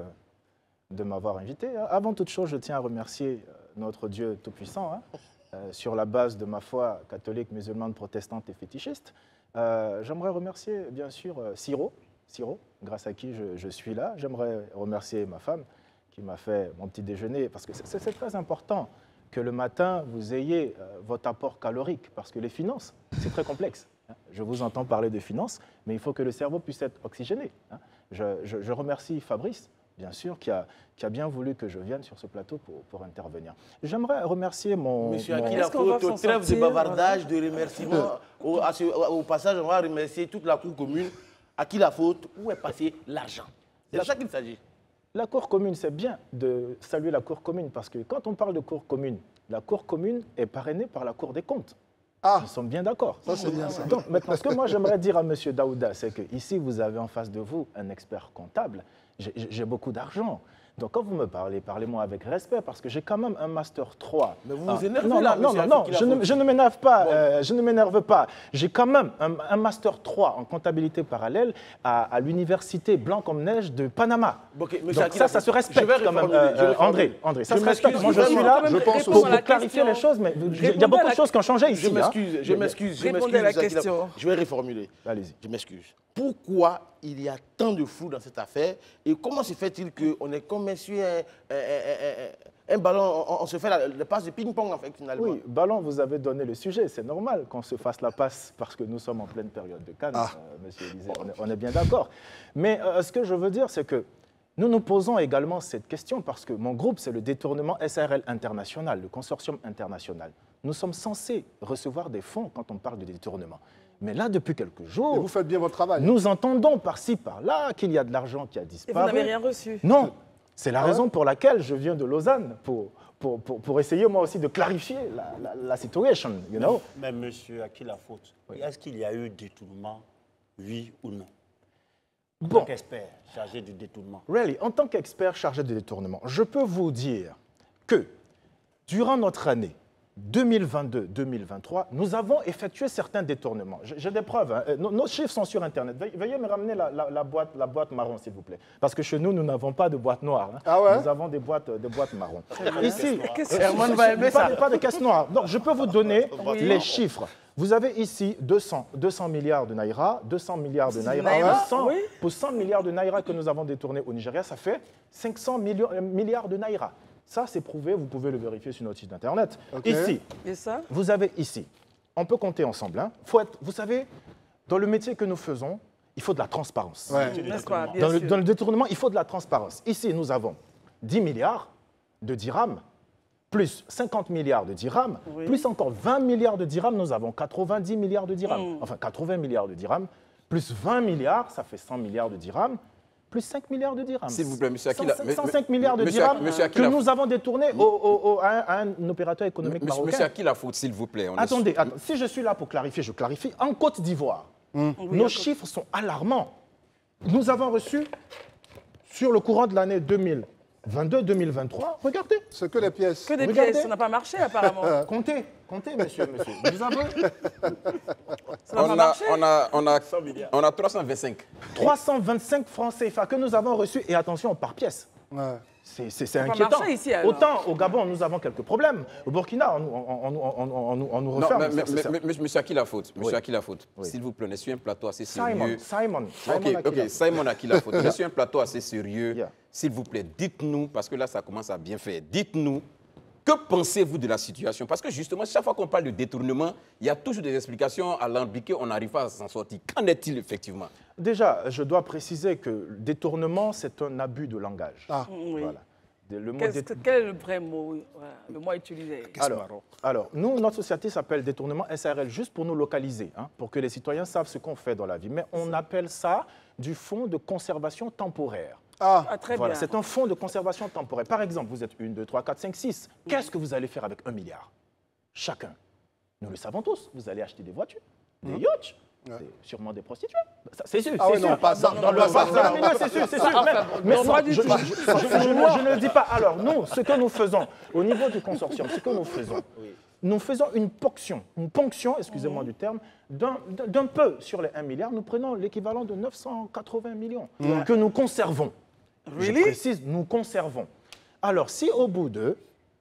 de m'avoir invité. Avant toute chose, je tiens à remercier euh, notre Dieu Tout-Puissant, hein, euh, sur la base de ma foi catholique, musulmane, protestante et fétichiste. Euh, J'aimerais remercier, bien sûr, euh, Siro, Siro, grâce à qui je, je suis là. J'aimerais remercier ma femme qui m'a fait mon petit déjeuner, parce que c'est c'est très important que le matin, vous ayez euh, votre apport calorique, parce que les finances, c'est très complexe. Hein. Je vous entends parler de finances, mais il faut que le cerveau puisse être oxygéné. Hein. Je, je- je remercie Fabrice, bien sûr, qui a, qui a bien voulu que je vienne sur ce plateau pour, pour intervenir. J'aimerais remercier mon... Monsieur mon- Est-ce qu'on va Akilafaute, s'en trêve de sortir, bavardage, de remerciements. Au, à ce- au passage, on va remercier toute la cour commune. Akilafaute, où est passé l'argent? C'est de ça qu'il s'agit. La Cour commune, c'est bien de saluer la Cour commune, parce que quand on parle de Cour commune, la Cour commune est parrainée par la Cour des comptes. Ah, Nous sommes bien d'accord. ça c'est bien ça. Donc, maintenant, ce que moi j'aimerais dire à M. Daouda, c'est que ici vous avez en face de vous un expert comptable. J'ai- J'ai beaucoup d'argent. Donc quand vous me parlez, parlez-moi avec respect, parce que j'ai quand même un Master trois. Mais vous vous Ah, énervez non, là, non, non, monsieur non, non, Akilafaute. je ne, je ne m'énerve pas, euh, je ne m'énerve pas. J'ai quand même un, un Master trois en comptabilité parallèle à, à l'université blanc comme neige de Panama. Ok, monsieur Donc ça, Akilafaute, ça se je respecte vais quand même, reformuler, euh, je vais euh, André. reformuler. André, ça Je se respecte. m'excuse, Moi, je je suis vais là quand même je pense répondre pour, à pour la clarifier question. les choses, mais il y a Répondez à beaucoup la- de choses qui ont changé ici. Je hein. m'excuse, je m'excuse, je Répondez m'excuse. à la monsieur Akilafaute. question. Je vais reformuler. Allez-y. Je m'excuse. Pourquoi il y a tant de flou dans cette affaire et comment se fait-il qu'on est comme monsieur un, un- un- un- un ballon, on, on se fait la, la passe de ping-pong en fait finalement. Oui, Ballon, vous avez donné le sujet. C'est normal qu'on se fasse la passe parce que nous sommes en pleine période de Cannes, Ah. euh, monsieur Élysée. On est, on est bien d'accord. Mais euh, ce que je veux dire, c'est que nous nous posons également cette question parce que mon groupe, c'est le détournement S A R L international, le consortium international. Nous sommes censés recevoir des fonds quand on parle de détournement. Mais là, depuis quelques Et jours, vous faites bien votre travail. nous entendons par-ci, par-là qu'il y a de l'argent qui a Et vous disparu. n'avez rien reçu? Non, c'est la Ah ouais raison pour laquelle je viens de Lausanne, pour, pour, pour, pour essayer moi aussi de clarifier la, la, la situation, you know. Mais monsieur, à qui la faute? Est-ce qu'il y a eu détournement, oui ou non? En Bon. tant qu'expert chargé du détournement. Really, en tant qu'expert chargé de détournement, je peux vous dire que durant notre année deux mille vingt-deux deux mille vingt-trois, nous avons effectué certains détournements. J'ai j'ai des preuves. Hein. Nos, nos chiffres sont sur Internet. Veuillez, veuillez me ramener la, la- la boîte, la boîte marron, s'il vous plaît. Parce que chez nous, nous n'avons pas de boîte noire. Hein. Ah ouais? Nous avons des boîtes, des boîtes marron. Ici, Qu'est-ce que- Herman va aimer pas, ça. pas de caisse noire. Donc, je peux vous donner Oui. les chiffres. Vous avez ici deux cents, deux cents milliards de naira, deux cents milliards de naira. Naira, Pour cent, oui. pour cent milliards de naira que nous avons détournés au Nigeria, ça fait cinq cents millions- euh, milliards de naira. Ça, c'est prouvé, vous pouvez le vérifier sur notre site internet. Ok. Ici, Et ça? vous avez ici, on peut compter ensemble. Hein. Faut être- vous savez, dans le métier que nous faisons, il faut de la transparence. Ouais. N'est-ce pas? Bien Dans le, sûr. dans le détournement, il faut de la transparence. Ici, nous avons dix milliards de dirhams, plus cinquante milliards de dirhams, Oui. plus encore vingt milliards de dirhams, nous avons quatre-vingt-dix milliards de dirhams. Mm. Enfin, quatre-vingts milliards de dirhams, plus vingt milliards, ça fait cent milliards de dirhams, plus cinq milliards de dirhams. S'il vous plaît, monsieur Akila. cent- cent cinq milliards de Monsieur- dirhams monsieur que Akila. nous avons détournés au- au- au- à, un, à un opérateur économique Monsieur, marocain. monsieur, à qui la faute, s'il vous plaît? On est Attendez, sur- attends, si je suis là pour clarifier, je clarifie. En Côte d'Ivoire, Oui, nos en chiffres sont alarmants. Nous avons reçu sur le courant de l'année deux mille vingt-deux deux mille vingt-trois, regardez. C'est que les pièces. Que des Regardez. pièces, ça n'a pas marché apparemment. Comptez, comptez, monsieur, monsieur. Vous avez Ça n'a pas On a, marché. on, a, on, a, on a trois cent vingt-cinq. trois cent vingt-cinq francs C F A que nous avons reçus, et attention, par pièce. Ouais. C'est c'est- c'est Ça a pas inquiétant. marché ici, alors. Autant au Gabon, nous avons quelques problèmes. Au Burkina, on, nous- on, on, on, on, on nous- on nous Non, referme. mais, mais, ça, c'est ça. mais- mais- monsieur, à qui la faute? Monsieur, Oui. à qui la faute? Oui. S'il vous plaît, on est sur un plateau assez Simon, sérieux. Simon, Simon, Ok, à qui ok, la- Simon a qui la faute. On est sur un plateau assez sérieux. Yeah. S'il vous plaît, dites-nous, parce que là, ça commence à bien faire. Dites-nous, que pensez-vous de la situation? Parce que justement, chaque fois qu'on parle de détournement, il y a toujours des explications alambiquées, on n'arrive pas à s'en sortir. Qu'en est-il effectivement? Déjà, je dois préciser que le détournement, c'est un abus de langage. Ah. Oui. Voilà. Le mot Qu'est-ce dé- que- Quel est le vrai mot, oui, voilà, le mot utilisé? Alors, alors, nous, notre société s'appelle détournement S A R L, juste pour nous localiser, hein, pour que les citoyens savent ce qu'on fait dans la vie. Mais on appelle ça du fonds de conservation temporaire. Ah, Ah, très Voilà, bien. c'est un fonds de conservation temporaire. Par exemple, vous êtes une, deux, trois, quatre, cinq, six. Qu'est-ce que vous allez faire avec un milliard? Chacun. Nous le savons tous. Vous allez acheter des voitures, des yachts, des- sûrement des prostituées. Ça, C'est sûr, Ah c'est ouais, non, sûr. pas ça. Dans, Non, dans le pas ça, dans le non. milieu, c'est sûr, c'est Ça, sûr. Mais, enfin, mais non, non, pas du je, tout. je- je- je- je ne- je ne le dis pas. Alors, nous, ce que nous faisons au niveau du consortium, ce que nous faisons, nous faisons une ponction, une ponction, excusez-moi du terme, d'un d'un peu sur les un milliard. Nous prenons l'équivalent de neuf cent quatre-vingts millions que nous conservons. Je Really? précise, nous conservons. Alors, si au bout de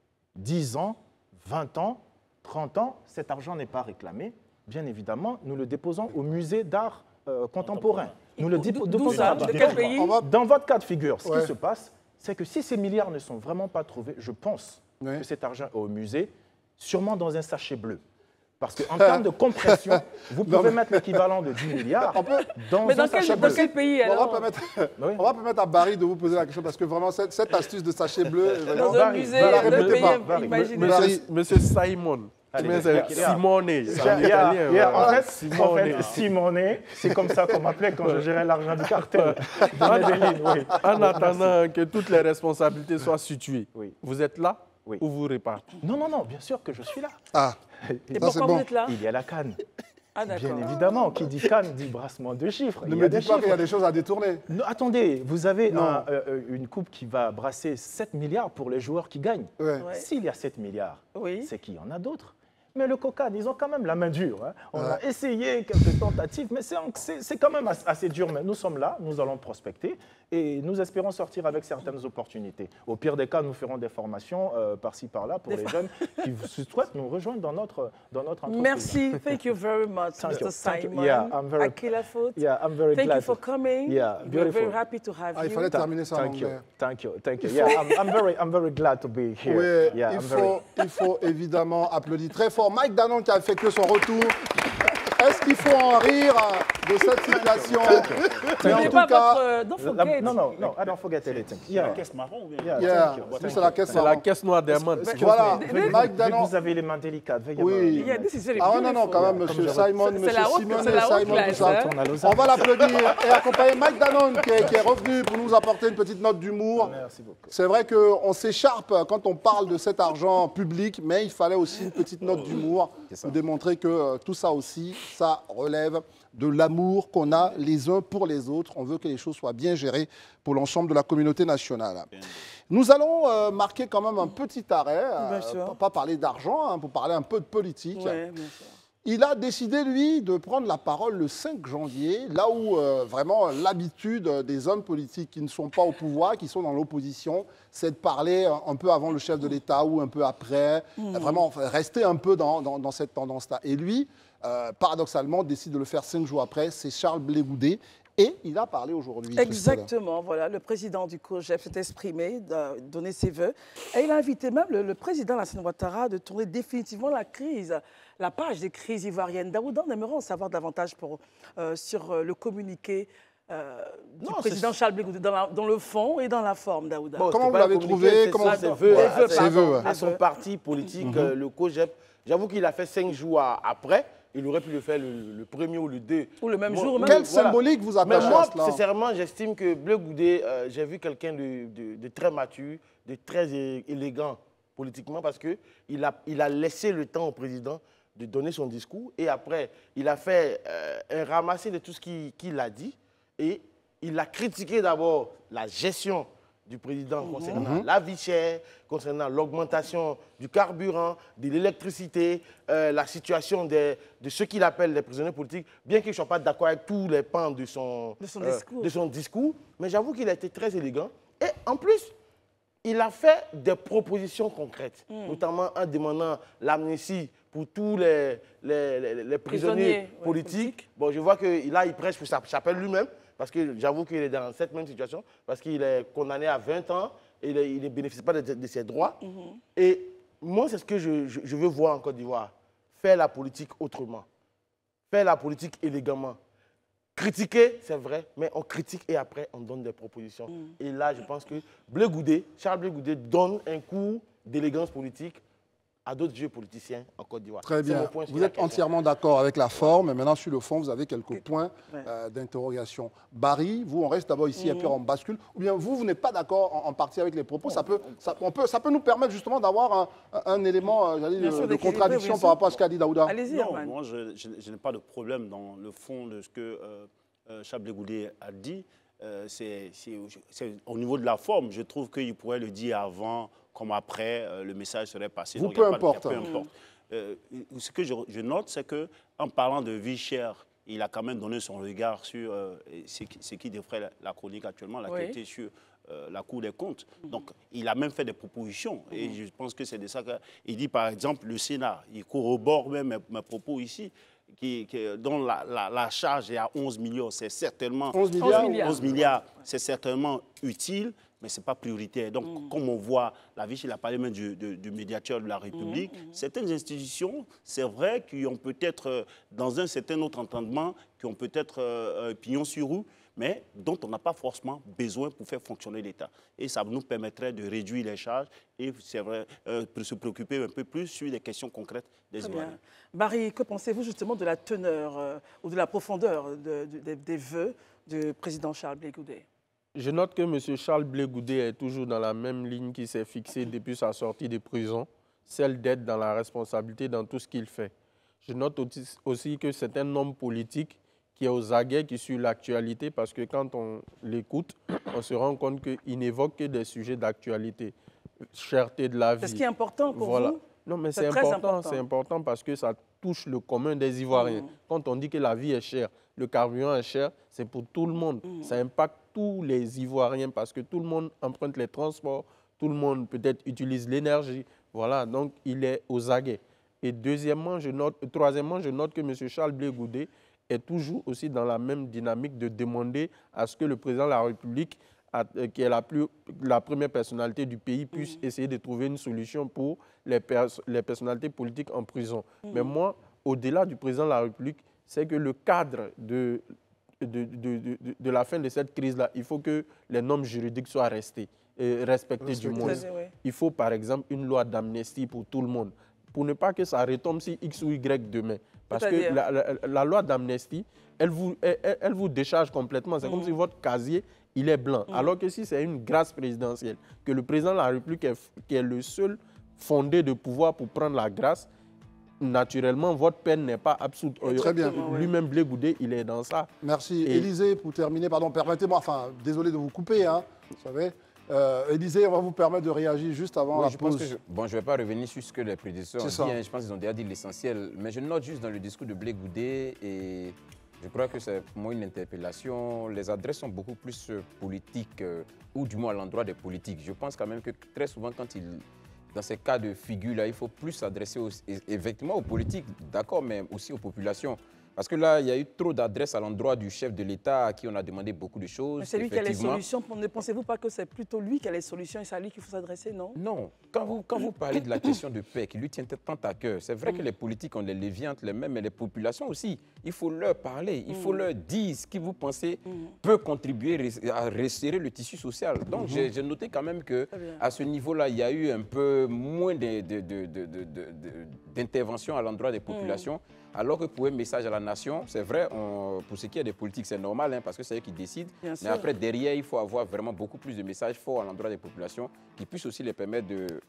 dix ans, vingt ans, trente ans, cet argent n'est pas réclamé, bien évidemment, nous le déposons au musée d'art euh, contemporain. Nous le dépo- D'où déposons ça? là-bas. De quel pays? on va- Dans votre cas de figure, ce Ouais. qui se passe, c'est que si ces milliards ne sont vraiment pas trouvés, je pense Oui. que cet argent est au musée, sûrement dans un sachet bleu. Parce qu'en termes de compression, vous pouvez mettre l'équivalent de dix milliards dans Mais dans un quel, sachet dans bleu. quel pays on va, alors? permettre, Oui. on va permettre à Barry de vous poser la question parce que vraiment, cette, cette astuce de sachet bleu. Dans un Barry, musée, Barry, d'un répétez pays pas, Barry. imaginez. Barry. Monsieur, monsieur Simon. Allez, Mais il y a- c'est il y a- Simone. Il C'est y a- en il y a- italien. il y a- voilà. en fait, Simone. en fait, Simonet, c'est comme ça qu'on m'appelait quand je gérais l'argent du cartel de Medellin. Oui. En attendant que toutes les responsabilités soient situées, Oui. vous êtes là Oui. ou vous repartez? Non, non, non, bien sûr que je suis là. Ah, Et ça c'est pourquoi bon. vous êtes là? Il y a la canne. Ah d'accord. Bien évidemment, qui dit canne dit brassement de chiffres. Ne Il y me a des dites pas qu'il y a chiffres. des choses à détourner. Non, attendez, vous avez Non. un, euh, une coupe qui va brasser sept milliards pour les joueurs qui gagnent. Ouais. Ouais. S'il y a sept milliards, Oui. c'est qu'il y en a d'autres. Mais le coca, ils ont quand même la main dure. hein. On Ouais. a essayé quelques tentatives, mais c'est- c'est c'est quand même as- assez dur. Mais nous sommes là, nous allons prospecter et nous espérons sortir avec certaines opportunités. Au pire des cas, nous ferons des formations euh, par-ci, par-là pour Des les for- jeunes qui vous- souhaitent nous rejoindre dans notre, dans notre entreprise. Merci. Thank you very much, Thank Mister you. Thank you. Simon. Yeah, I'm very- Akilafoot. Yeah, I'm very Thank glad you for to- coming. Yeah, We're beautiful. very happy to have Ah, il you. fallait terminer ça en Thank you, anglais. thank you, thank you. Yeah, I'm, I'm very, I'm very glad to be here. Oui, Yeah, il, I'm faut, very- il faut évidemment applaudir très fort Mike Danone qui a effectué son retour. Est-ce qu'il faut en rire de cette situation? Mais en N'oubliez tout pas cas, votre... euh, Don't La- forget. non, non, non, I don't forget anything. Yeah, Caisse marron ou bien yeah, yeah, thank you. lui, c'est la caisse C'est la marron. caisse noire des mondes. Voilà, Mais- Vu- Mike vu que Danone. vous avez les mains délicates, veuillez Oui. me- Yeah, this is very Ah ouais, non, non, beautiful. quand même, monsieur j'avais- Simon, C'est monsieur la haute- Simon c'est et la haute Simon, tout classe, ça. hein. On a Lausanne. On va l'applaudir et accompagner Mike Danone qui est, qui est revenu pour nous apporter une petite note d'humour. Merci beaucoup. C'est vrai qu'on s'écharpe quand on parle de cet argent public, mais il fallait aussi une petite note d'humour pour démontrer que euh, tout ça aussi, ça relève de l'amour qu'on a les uns pour les autres. On veut que les choses soient bien gérées pour l'ensemble de la communauté nationale. Nous allons euh, marquer quand même un petit arrêt, euh, Bien sûr. pour pas parler d'argent, hein, pour parler un peu de politique. Ouais, bien sûr. Il a décidé, lui, de prendre la parole le cinq janvier, là où euh, vraiment l'habitude des hommes politiques qui ne sont pas au pouvoir, qui sont dans l'opposition, c'est de parler un, un peu avant le chef de l'État ou un peu après, Mmh. euh, vraiment enfin, rester un peu dans, dans- dans cette tendance-là. Et lui, euh, paradoxalement, décide de le faire cinq jours après, c'est Charles Blé Goudet, et il a parlé aujourd'hui. Christelle. Exactement, voilà. Le président du COJEP s'est exprimé, a donné ses vœux. Et il a invité même le, le président Alassane Ouattara de tourner définitivement la crise, la page des crises ivoiriennes. Daouda, on aimerait en savoir davantage pour, euh, sur euh, le communiqué euh, du Non, président c'est- Charles Blé Goudet, dans, la- dans le fond et dans la forme, Daouda. Bon, Comment c'est vous pas l'avez un communiqué, trouvé c'est Comment- ses Ouais, vœux, à- ses à- vœux, ouais. à son parti politique, euh, le COJEP. J'avoue qu'il a fait cinq jours à- après. Il aurait pu le faire le, le premier ou le deux. Ou le même Moi, jour, même. Quelle voilà. symbolique vous Mais attachez moi, à cela? sincèrement, j'estime que Blé Goudet, euh, j'ai vu quelqu'un de, de- de très mature, de très é- élégant politiquement, parce qu'il a, il a laissé le temps au président de donner son discours. Et après, il a fait euh, un ramassé de tout ce qu'il qu'il a dit. Et il a critiqué d'abord la gestion du président concernant Mhm. la vie chère, concernant l'augmentation du carburant, de l'électricité, euh, la situation des- de ceux qu'il appelle les prisonniers politiques, bien qu'il ne soit pas d'accord avec tous les pans de son, De son euh, discours. de son discours. Mais j'avoue qu'il a été très élégant. Et en plus, il a fait des propositions concrètes, notamment en demandant l'amnistie pour tous les, les- les- les prisonniers, Prisonniers, ouais, politiques. politiques. Bon, je vois que là, il prêche pour sa chapelle lui-même, parce que j'avoue qu'il est dans cette même situation, parce qu'il est condamné à vingt ans et il est- il ne bénéficie pas de, de ses droits. Et moi, c'est ce que je, je- je veux voir en Côte d'Ivoire. Faire la politique autrement. Faire la politique élégamment. Critiquer, c'est vrai, mais on critique et après, on donne des propositions. Et là, je pense que Blé Goudé, Charles Blé Goudé donne un cours d'élégance politique à d'autres vieux politiciens en Côte d'Ivoire. Très C'est bien. mon point sur Vous la êtes question. entièrement d'accord avec la forme. Et maintenant, sur le fond, vous avez quelques points Ouais. euh, d'interrogation. Barry, vous, on reste d'abord ici et puis on bascule. Ou bien vous, vous n'êtes pas d'accord en, en partie avec les propos. Ça peut, ça, on peut, ça peut nous permettre justement d'avoir un, un- un élément euh, j'allais Bien dire, sûr, de d'équilibrer, contradiction bien par sûr. rapport à ce qu'a dit Daouda. Allez-y, Non, Herman. moi, je, je- je n'ai pas de problème dans le fond de ce que euh, euh, Charles Blé Goudé a dit. Euh, c'est c'est- c'est au niveau de la forme. Je trouve qu'il pourrait le dire avant comme après. Euh, le message serait passé. Vous, Donc, il y a peu pas de- importe. Peu importe. Euh, ce que je, je note, c'est qu'en parlant de vie chère, il a quand même donné son regard sur euh, ce, qui, ce qui défrait la, la chronique actuellement, la Oui. qualité sur euh, la Cour des comptes. Donc, il a même fait des propositions. Et je pense que c'est de ça qu'il dit, par exemple, le Sénat. Il corrobore même mes, mes propos ici, qui, qui- dont la, la- la charge est à onze millions. C'est certainement... onze milliards. milliards. onze milliards, c'est certainement utile, mais ce n'est pas prioritaire. Donc, Mm. comme on voit, la Vichy, il a parlé même du, du- du médiateur de la République, Mm, certaines institutions, c'est vrai, qui ont peut-être, euh, dans un certain autre entendement, qui ont peut-être euh, un pignon sur rue, mais dont on n'a pas forcément besoin pour faire fonctionner l'État. Et ça nous permettrait de réduire les charges et, c'est vrai, euh, de se préoccuper un peu plus sur les questions concrètes des Très Ivoiriens. bien. Barry, que pensez-vous justement de la teneur euh, ou de la profondeur de- de- des, des vœux du président Charles Blé Goudé? Je note que M. Charles Blé Goudé est toujours dans la même ligne qui s'est fixée depuis sa sortie de prison, celle d'être dans la responsabilité dans tout ce qu'il fait. Je note aussi- aussi que c'est un homme politique qui est aux aguets, qui suit l'actualité, parce que quand on l'écoute, on se rend compte qu'il n'évoque que des sujets d'actualité. Cherté de la vie. C'est ce qui est important pour Voilà. vous? Non, mais C'est c'est très important, important. c'est important parce que ça touche le commun des Ivoiriens. Mmh. Quand on dit que la vie est chère, le carburant est cher, c'est pour tout le monde. Mmh. Ça impacte tous les Ivoiriens parce que tout le monde emprunte les transports, tout le monde peut-être utilise l'énergie. Voilà, donc il est aux aguets. Et deuxièmement, je note, troisièmement, je note que M. Charles Blé Goudé est toujours aussi dans la même dynamique de demander à ce que le président de la République, à- euh, qui est la, plus, la première personnalité du pays, puisse essayer de trouver une solution pour les, pers- les personnalités politiques en prison. Mais moi, au-delà du président de la République, c'est que le cadre de, de, de, de- de- de la fin de cette crise-là, il faut que les normes juridiques soient restées, et respectées du moins. Très- oui. Il faut par exemple une loi d'amnistie pour tout le monde, pour ne pas que ça retombe sur X ou Y demain. Parce que C'est-à-dire la, la- la loi d'amnistie, elle vous, elle, elle- elle vous décharge complètement. C'est comme si votre casier, il est blanc. Alors que si c'est une grâce présidentielle, que le président de la République est, qui est le seul fondé de pouvoir pour prendre la grâce, naturellement, votre peine n'est pas absoute. Très bien. Lui-même, Blé Goudé, il est dans ça. Merci. Et- Élysée, pour terminer, pardon, permettez-moi, enfin, désolé de vous couper, hein, vous savez. Euh, Élysée, on va vous permettre de réagir juste avant Oui, la je pense pause. que je, bon, je ne vais pas revenir sur ce que les prédécesseurs C'est ont ça. dit. hein, je pense qu'ils ont déjà dit l'essentiel. Mais je note juste dans le discours de Blé Goudé, et je crois que c'est pour moi une interpellation. Les adresses sont beaucoup plus euh, politiques, euh, ou du moins à l'endroit des politiques. Je pense quand même que très souvent, quand il, dans ces cas de figure-là, il faut plus s'adresser aux- effectivement aux politiques, d'accord, mais aussi aux populations. Parce que là, il y a eu trop d'adresses à l'endroit du chef de l'État à qui on a demandé beaucoup de choses. Mais c'est lui qui a les effectivement. solutions. Ne pensez-vous pas que c'est plutôt lui qui a les solutions et c'est à lui qu'il faut s'adresser, non? Non, quand vous, quand vous parlez de la question de paix qui lui tient tant à cœur, c'est vrai que les politiques ont les leviers entre les mêmes, mais les populations aussi, il faut leur parler, il faut leur dire ce que vous pensez peut contribuer à resserrer le tissu social. Donc j'ai j'ai noté quand même que Très bien. à ce niveau-là, il y a eu un peu moins de- de- de- de- de- de- de- d'intervention à l'endroit des populations. Alors que pour un message à la nation, c'est vrai, on- pour ce qui est des politiques, c'est normal, hein, parce que c'est eux qui décident. Bien Mais sûr. après, derrière, il faut avoir vraiment beaucoup plus de messages forts à l'endroit des populations qui puissent aussi les permettre de,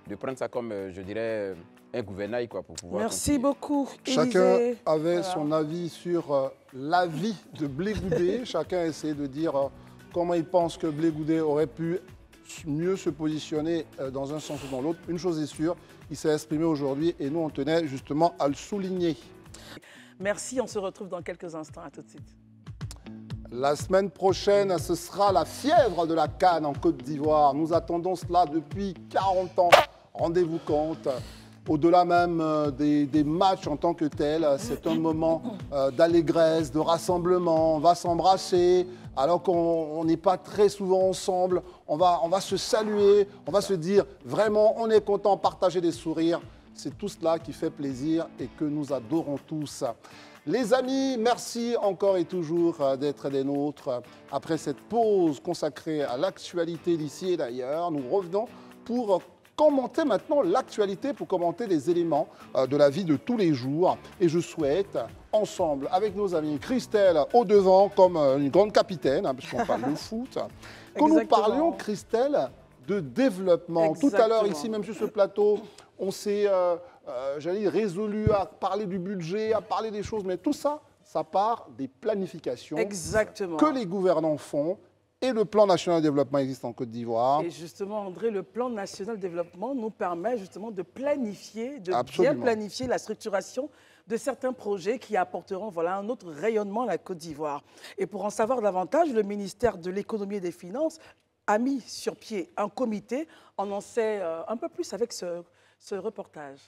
de prendre ça comme, euh, je dirais, un gouvernail quoi, pour pouvoir... Merci continuer. beaucoup, Chacun Élisée. avait Voilà. son avis sur euh, l'avis de Blé Goudé. Chacun essayait de dire euh, comment il pense que Blé Goudé aurait pu mieux se positionner euh, dans un sens ou dans l'autre. Une chose est sûre, il s'est exprimé aujourd'hui et nous, on tenait justement à le souligner. Merci, on se retrouve dans quelques instants. À tout de suite. La semaine prochaine, ce sera la fièvre de la CAN en Côte d'Ivoire. Nous attendons cela depuis quarante ans. Rendez-vous compte. Au-delà même euh, des, des matchs en tant que tels, c'est un moment euh, d'allégresse, de rassemblement. On va s'embrasser alors qu'on n'est pas très souvent ensemble. On va, on va se saluer, on va se dire vraiment on est content, partager des sourires. C'est tout cela qui fait plaisir et que nous adorons tous. Les amis, merci encore et toujours euh, d'être des nôtres. Après cette pause consacrée à l'actualité d'ici et d'ailleurs, nous revenons pour euh, commenter maintenant l'actualité, pour commenter des éléments euh, de la vie de tous les jours. Et je souhaite, ensemble, avec nos amis, Christelle au devant comme euh, une grande capitaine, hein, puisqu'on parle de foot, que nous parlions, Christelle, de développement. Exactement. Tout à l'heure, ici, même sur ce plateau, on s'est, euh, euh, j'allais dire, résolu à parler du budget, à parler des choses, mais tout ça, ça part des planifications Exactement. que les gouvernants font. Et le plan national de développement existe en Côte d'Ivoire. Et justement, André, le plan national de développement nous permet justement de planifier, de Absolument. bien planifier la structuration de certains projets qui apporteront voilà, un autre rayonnement à la Côte d'Ivoire. Et pour en savoir davantage, le ministère de l'Économie et des Finances a mis sur pied un comité. On en sait euh, un peu plus avec ce, ce reportage.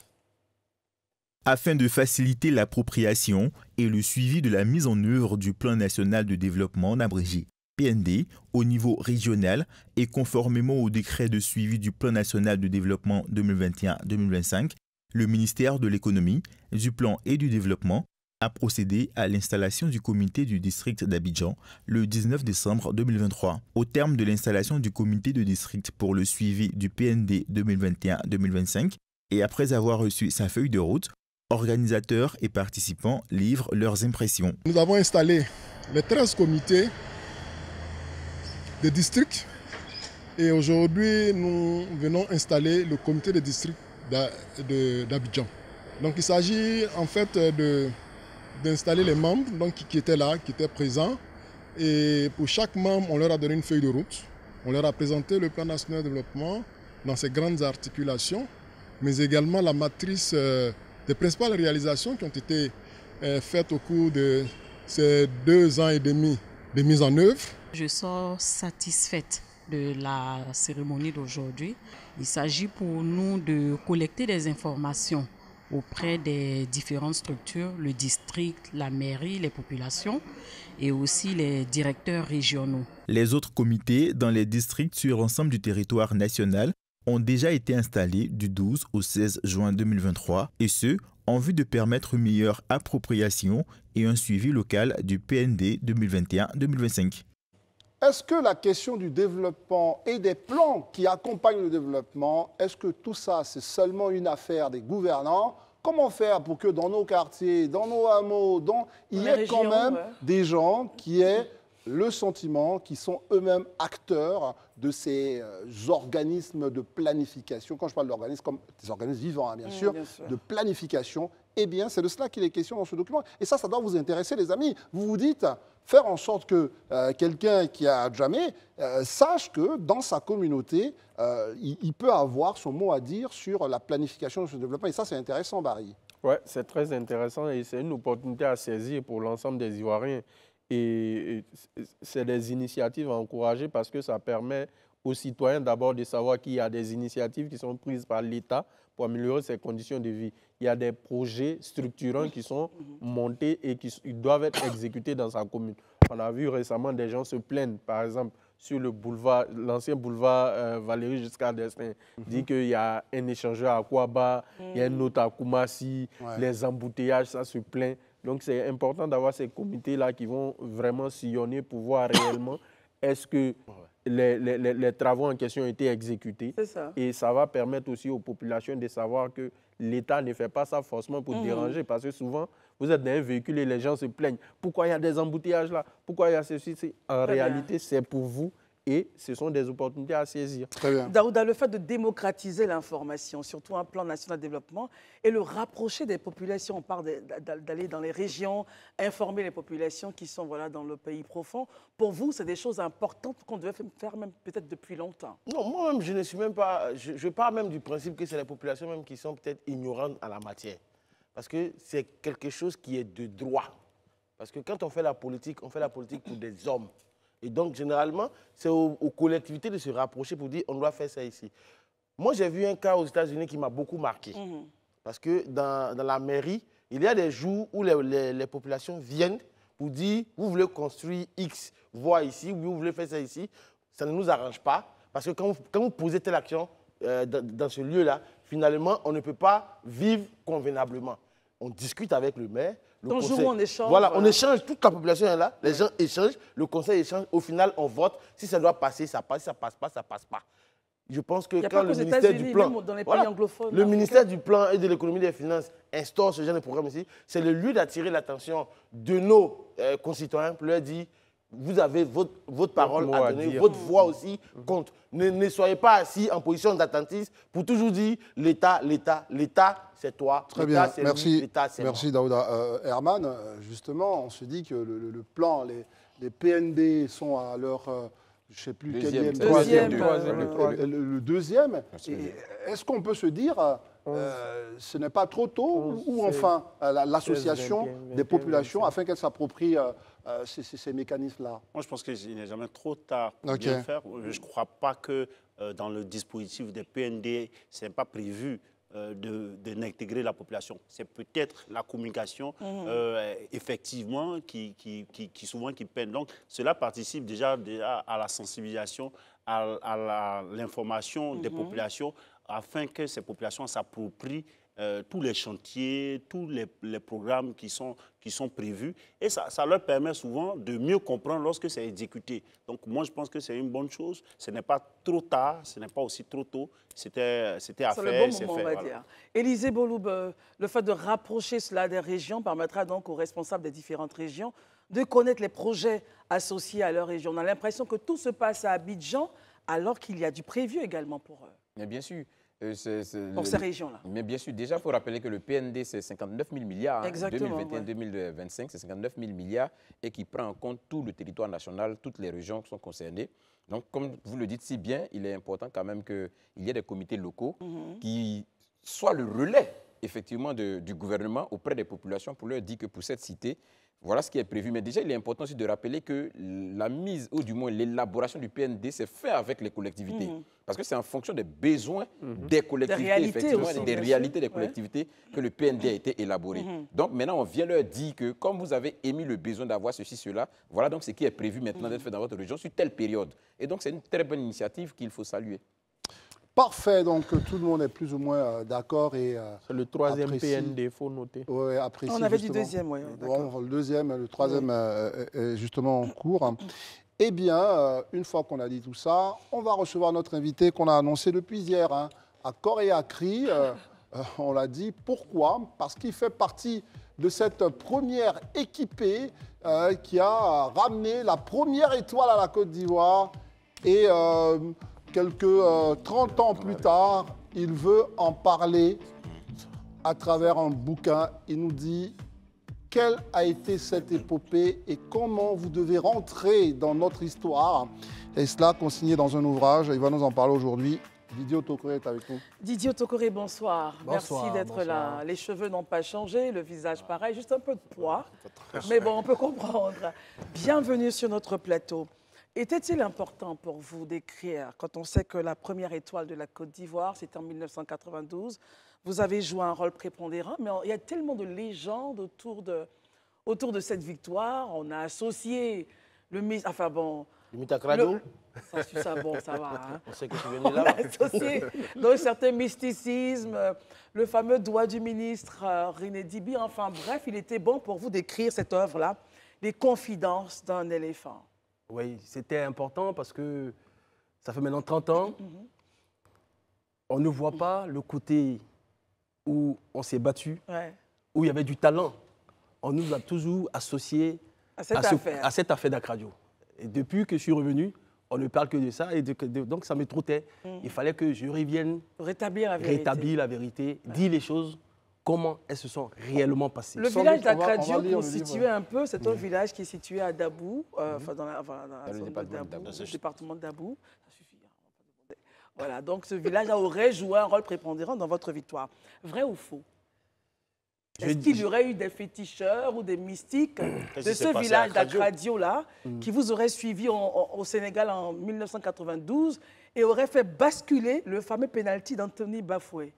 Afin de faciliter l'appropriation et le suivi de la mise en œuvre du plan national de développement, en abrégé P N D, au niveau régional et conformément au décret de suivi du plan national de développement deux mille vingt et un deux mille vingt-cinq, le ministère de l'Économie, du Plan et du Développement a procédé à l'installation du comité du district d'Abidjan le dix-neuf décembre deux mille vingt-trois. Au terme de l'installation du comité de district pour le suivi du P N D deux mille vingt et un deux mille vingt-cinq et après avoir reçu sa feuille de route, organisateurs et participants livrent leurs impressions. Nous avons installé les treize comités de district et aujourd'hui nous venons installer le comité de district d'Abidjan. Donc il s'agit en fait de d'installer les membres donc, qui étaient là, qui étaient présents. Et pour chaque membre, on leur a donné une feuille de route. On leur a présenté le plan national de développement dans ses grandes articulations, mais également la matrice euh, des principales réalisations qui ont été euh, faites au cours de ces deux ans et demi de mise en œuvre. Je sors satisfaite de la cérémonie d'aujourd'hui. Il s'agit pour nous de collecter des informations auprès des différentes structures, le district, la mairie, les populations et aussi les directeurs régionaux. Les autres comités dans les districts sur l'ensemble du territoire national ont déjà été installés du douze au seize juin deux mille vingt-trois et ce, en vue de permettre une meilleure appropriation et un suivi local du P N D deux mille vingt et un deux mille vingt-cinq. Est-ce que la question du développement et des plans qui accompagnent le développement, est-ce que tout ça, c'est seulement une affaire des gouvernants? Comment faire pour que dans nos quartiers, dans nos hameaux, dans... il y ait quand même ouais. des gens qui aient le sentiment qu'ils sont eux-mêmes acteurs de ces euh, organismes de planification. Quand je parle d'organismes, comme des organismes vivants, hein, bien, mmh, sûr, bien sûr, de planification, eh bien, c'est de cela qu'il est question dans ce document. Et ça, ça doit vous intéresser, les amis. Vous vous dites, faire en sorte que euh, quelqu'un qui a jamais euh, sache que dans sa communauté, euh, il, il peut avoir son mot à dire sur la planification de ce développement. Et ça, c'est intéressant, Barry. Oui, c'est très intéressant et c'est une opportunité à saisir pour l'ensemble des Ivoiriens. Et c'est des initiatives à encourager parce que ça permet aux citoyens d'abord de savoir qu'il y a des initiatives qui sont prises par l'État pour améliorer ses conditions de vie. Il y a des projets structurants qui sont montés et qui doivent être exécutés dans sa commune. On a vu récemment des gens se plaindre, par exemple, sur le boulevard, l'ancien boulevard euh, Valéry Giscard d'Estaing, mm-hmm. dit qu'il y a un échangeur à Kouaba, mm. il y a un autre à Koumassi, ouais. les embouteillages, ça se plaint. Donc, c'est important d'avoir ces comités-là qui vont vraiment sillonner pour voir réellement est-ce que les, les, les travaux en question ont été exécutés. Ça. Et ça va permettre aussi aux populations de savoir que l'État ne fait pas ça forcément pour mmh. déranger. Parce que souvent, vous êtes dans un véhicule et les gens se plaignent. Pourquoi il y a des embouteillages là? Pourquoi il y a ceci? En Très réalité, c'est pour vous et ce sont des opportunités à saisir. Très bien. Daouda, le fait de démocratiser l'information, surtout un plan national de développement, et le rapprocher des populations, on parle d'aller dans les régions, informer les populations qui sont voilà, dans le pays profond. Pour vous, c'est des choses importantes qu'on devait faire même peut-être depuis longtemps. Non, moi-même, je ne suis même pas... Je, je pars même du principe que c'est les populations même qui sont peut-être ignorantes en la matière. Parce que c'est quelque chose qui est de droit. Parce que quand on fait la politique, on fait la politique pour des hommes. Et donc, généralement, c'est aux, aux collectivités de se rapprocher pour dire on doit faire ça ici. Moi, j'ai vu un cas aux États-Unis qui m'a beaucoup marqué. Mmh. Parce que dans, dans la mairie, il y a des jours où les, les, les populations viennent pour dire vous voulez construire X voie ici, ou vous voulez faire ça ici. Ça ne nous arrange pas. Parce que quand vous, quand vous posez telle action euh, dans, dans ce lieu-là, finalement, on ne peut pas vivre convenablement. On discute avec le maire. Donc, jour où on échange. Voilà, on échange, toute la population est là, les ouais. gens échangent, le conseil échange, au final, on vote. Si ça doit passer, ça passe, si ça ne passe pas, ça ne passe pas. Je pense que quand le ministère du Plan, voilà, le ministère du Plan et de l'Économie et des Finances instaure ce genre de programme ici, c'est le lieu d'attirer l'attention de nos euh, concitoyens pour leur dire vous avez votre, votre parole votre à donner, à votre voix aussi compte. Ne, ne soyez pas assis en position d'attentisme pour toujours dire l'État, l'État, l'État, c'est toi. Très bien, merci, lui, merci Daouda. Euh, Herman, justement, on se dit que le, le, le plan, les, les P N D sont à leur, euh, je ne sais plus, deuxième, quel troisième, troisième, euh, troisième, le, le deuxième. Est-ce qu'on peut se dire, euh, ce n'est pas trop tôt, ou enfin l'association des populations afin qu'elles s'approprient euh, Euh, ces, ces, ces mécanismes-là? Moi, je pense qu'il n'est jamais trop tard pour okay. bien faire. Je ne crois pas que euh, dans le dispositif des P N D, ce n'est pas prévu euh, de, de n'intégrer la population. C'est peut-être la communication, mmh. euh, effectivement, qui, qui, qui, qui souvent qui peine. Donc, cela participe déjà, déjà à la sensibilisation, à, à l'information mmh. des populations, afin que ces populations s'approprient Euh, tous les chantiers, tous les, les programmes qui sont, qui sont prévus. Et ça, ça leur permet souvent de mieux comprendre lorsque c'est exécuté. Donc moi, je pense que c'est une bonne chose. Ce n'est pas trop tard, ce n'est pas aussi trop tôt. C'était à faire, c'est le bon moment, fait, on va voilà. dire. Élisée Boloub, le fait de rapprocher cela des régions permettra donc aux responsables des différentes régions de connaître les projets associés à leur région. On a l'impression que tout se passe à Abidjan, alors qu'il y a du prévu également pour eux. Mais bien sûr. Euh, c est, c est pour le, ces régions-là. Mais bien sûr, déjà, il faut rappeler que le P N D, c'est cinquante-neuf mille milliards. Exactement. deux mille vingt et un deux mille vingt-cinq, ouais. c'est cinquante-neuf mille milliards et qui prend en compte tout le territoire national, toutes les régions qui sont concernées. Donc, comme vous le dites si bien, il est important quand même qu'il y ait des comités locaux mm-hmm. qui soient le relais, effectivement, de, du gouvernement auprès des populations pour leur dire que pour cette cité, voilà ce qui est prévu. Mais déjà, il est important aussi de rappeler que la mise, ou du moins l'élaboration du P N D, c'est fait avec les collectivités. Mmh. Parce que c'est en fonction des besoins mmh. des collectivités, des réalités, effectivement, aussi, des réalités des collectivités ouais. que le P N D a été élaboré. Mmh. Donc maintenant, on vient leur dire que comme vous avez émis le besoin d'avoir ceci, cela, voilà donc ce qui est prévu maintenant mmh. d'être fait dans votre région sur telle période. Et donc, c'est une très bonne initiative qu'il faut saluer. Parfait, donc tout le monde est plus ou moins euh, d'accord et euh, c'est le troisième apprécie. P N D, il faut noter. Ouais, apprécie, on avait justement. du deuxième, oui. Bon, le deuxième, le troisième oui. euh, est justement en cours. Eh bien, euh, une fois qu'on a dit tout ça, on va recevoir notre invité qu'on a annoncé depuis hier, hein, à corps et à cri. Euh, euh, on l'a dit. Pourquoi? Parce qu'il fait partie de cette première équipée euh, qui a ramené la première étoile à la Côte d'Ivoire et euh, quelques euh, trente ans plus tard, il veut en parler à travers un bouquin. Il nous dit quelle a été cette épopée et comment vous devez rentrer dans notre histoire. Et cela consigné dans un ouvrage. Il va nous en parler aujourd'hui. Didier Otokoré est avec nous. Didier Otokoré, bonsoir. bonsoir. Merci d'être là. Les cheveux n'ont pas changé, le visage pareil, juste un peu de poids. Mais bon, on peut comprendre. Bienvenue sur notre plateau. Était-il important pour vous d'écrire, quand on sait que la première étoile de la Côte d'Ivoire, c'était en mille neuf cent quatre-vingt-douze, vous avez joué un rôle prépondérant, mais il y a tellement de légendes autour de, autour de cette victoire. On a associé le... Enfin bon... Le Mitacrado ça, ça, bon, ça va. Hein. On sait que tu viens de là. On a associé dans un certain mysticisme, le fameux doigt du ministre euh, René Dibi. Enfin bref, il était bon pour vous d'écrire cette œuvre-là, Les Confidences d'un éléphant. Oui, c'était important parce que ça fait maintenant trente ans. Mm-hmm. On ne voit pas le côté où on s'est battu, ouais. où il y avait du talent. On nous a toujours associés à cette à ce, affaire, à cette affaire d'Akradio. Et depuis que je suis revenu, on ne parle que de ça. Et de, de, donc, ça me trottait. Mm. Il fallait que je revienne. Rétablir la vérité. Rétablir la vérité, ouais. dire les choses, comment elles se sont réellement passées. Le Sans village d'Agradio, pour situer un peu, c'est un mmh. village qui est situé à Dabou, euh, mmh. dans, la, enfin, dans, dans le département de Dabou. Le département de Dabou. Ça suffit. Hein, voilà, donc ce village aurait joué un rôle prépondérant dans votre victoire. Vrai ou faux? Est-ce qu'il y aurait eu des féticheurs ou des mystiques de ce village d'Agradio-là mmh. qui vous auraient suivi en, en, au Sénégal en mille neuf cent quatre-vingt-douze et auraient fait basculer le fameux pénalty d'Anthony Bafoué?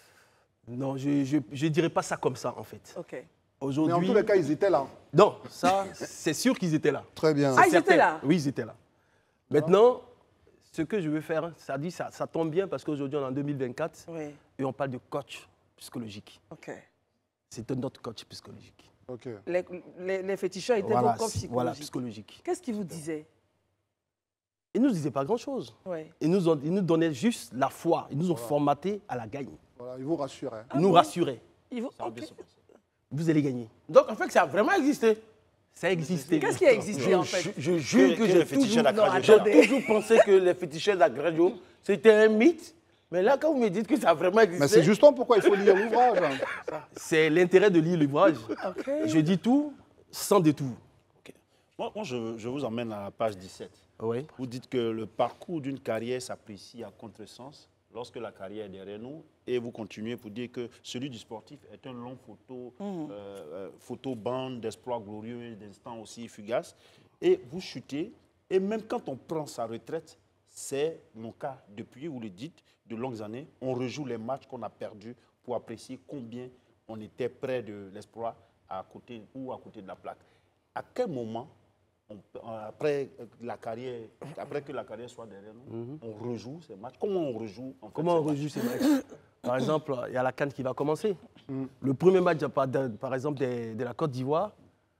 Non, je ne dirais pas ça comme ça, en fait. OK. Mais en tous les cas, ils étaient là. Non, ça, c'est sûr qu'ils étaient là. Très bien. Ah, ils étaient là? Oui, ils étaient là. Maintenant, ce que je veux faire, ça, dit, ça, ça tombe bien parce qu'aujourd'hui, on est en deux mille vingt-quatre oui. et on parle de coach psychologique. OK. C'est notre coach psychologique. Okay. Les, les, les féticheurs étaient voilà, vos coachs psychologiques. Voilà, psychologique. Qu'est-ce qu'ils vous disaient? Ils ne nous disaient pas grand-chose. Oui. Ils, nous ont, ils nous donnaient juste la foi. Ils nous ont voilà. formatés à la gagne. Voilà, ils vous rassuraient. Ils ah nous bon? rassuraient. Ils vous... okay. Vous allez gagner. Donc, en fait, ça a vraiment existé. Ça a existé. Qu'est-ce qui a existé, je, en fait? Je, je jure que, que j'ai toujours, toujours pensé que les féticheurs d'Agradio, c'était un mythe. Mais là, quand vous me dites que ça a vraiment existé... Mais c'est justement pourquoi il faut lire l'ouvrage. C'est l'intérêt de lire l'ouvrage. Okay. Je dis tout sans détour. Okay. Moi, moi je, je vous emmène à la page dix-sept. Oui. Vous dites que le parcours d'une carrière s'apprécie à contresens lorsque la carrière est derrière nous. Et vous continuez pour dire que celui du sportif est un long photo, mmh. euh, photo bande d'exploits glorieux, d'instants aussi fugaces. Et vous chutez. Et même quand on prend sa retraite, c'est mon cas depuis, vous le dites, de longues années, on rejoue les matchs qu'on a perdus pour apprécier combien on était près de l'exploit à côté ou à côté de la plaque. À quel moment, on, après, la carrière, après que la carrière soit derrière nous, mm-hmm. on rejoue ces matchs? Comment on rejoue en fait, Comment on rejoue ces matchs? Par exemple, il y a la CAN qui va commencer. Mm. Le premier match, par, par exemple, de, de la Côte d'Ivoire,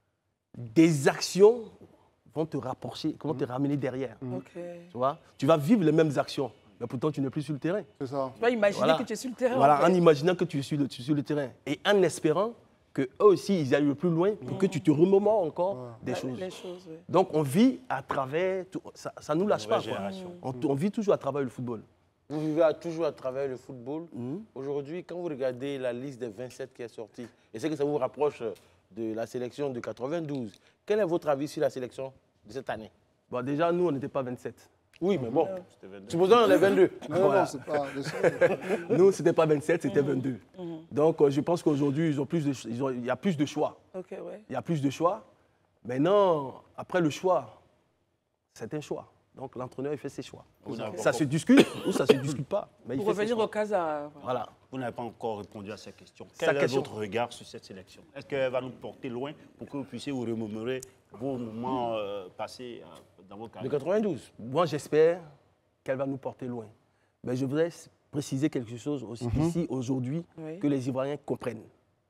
des actions vont te rapprocher, vont te ramener derrière. Mm. Okay. Tu vois, tu vas vivre les mêmes actions, mais pourtant tu n'es plus sur le terrain. C'est ça. Tu vas imaginer voilà. que tu es sur le terrain. Voilà, en, fait. en imaginant que tu es sur le, tu es sur le terrain et en espérant qu'eux aussi ils aillent le plus loin pour mm. que tu te remémores encore ouais. des ouais, choses. Les choses ouais. Donc on vit à travers, tout, ça ne nous lâche pas. Mm. On, on vit toujours à travers le football. Vous vivez à, toujours à travers le football. Mm. Aujourd'hui, quand vous regardez la liste des vingt-sept qui est sortie, et c'est que ça vous rapproche de la sélection de quatre-vingt-douze, quel est votre avis sur la sélection de cette année? Bon, déjà, nous, on n'était pas vingt-sept. Oui, mais bon, supposons qu'on est vingt-deux. Non, voilà. non, c'est pas... Nous, ce n'était pas vingt-sept, c'était vingt-deux. Mm-hmm. Donc, euh, je pense qu'aujourd'hui, ils ont plus de, ils ont, il y a plus de choix. Okay, ouais. Il y a plus de choix. Maintenant, après le choix, c'est un choix. Donc, l'entraîneur, il fait ses choix. Okay. Ça se discute ou ça ne se discute pas. Mais Pour il fait revenir au Casa. Voilà. Vous n'avez pas encore répondu à cette question. Quel est question. votre regard sur cette sélection? Est-ce qu'elle va nous porter loin pour que vous puissiez vous remémorer vos moments euh, passés euh, dans vos carrières? De quatre-vingt-douze. Moi, j'espère qu'elle va nous porter loin. Mais je voudrais préciser quelque chose aussi mm-hmm. ici, aujourd'hui, oui. que les Ivoiriens comprennent.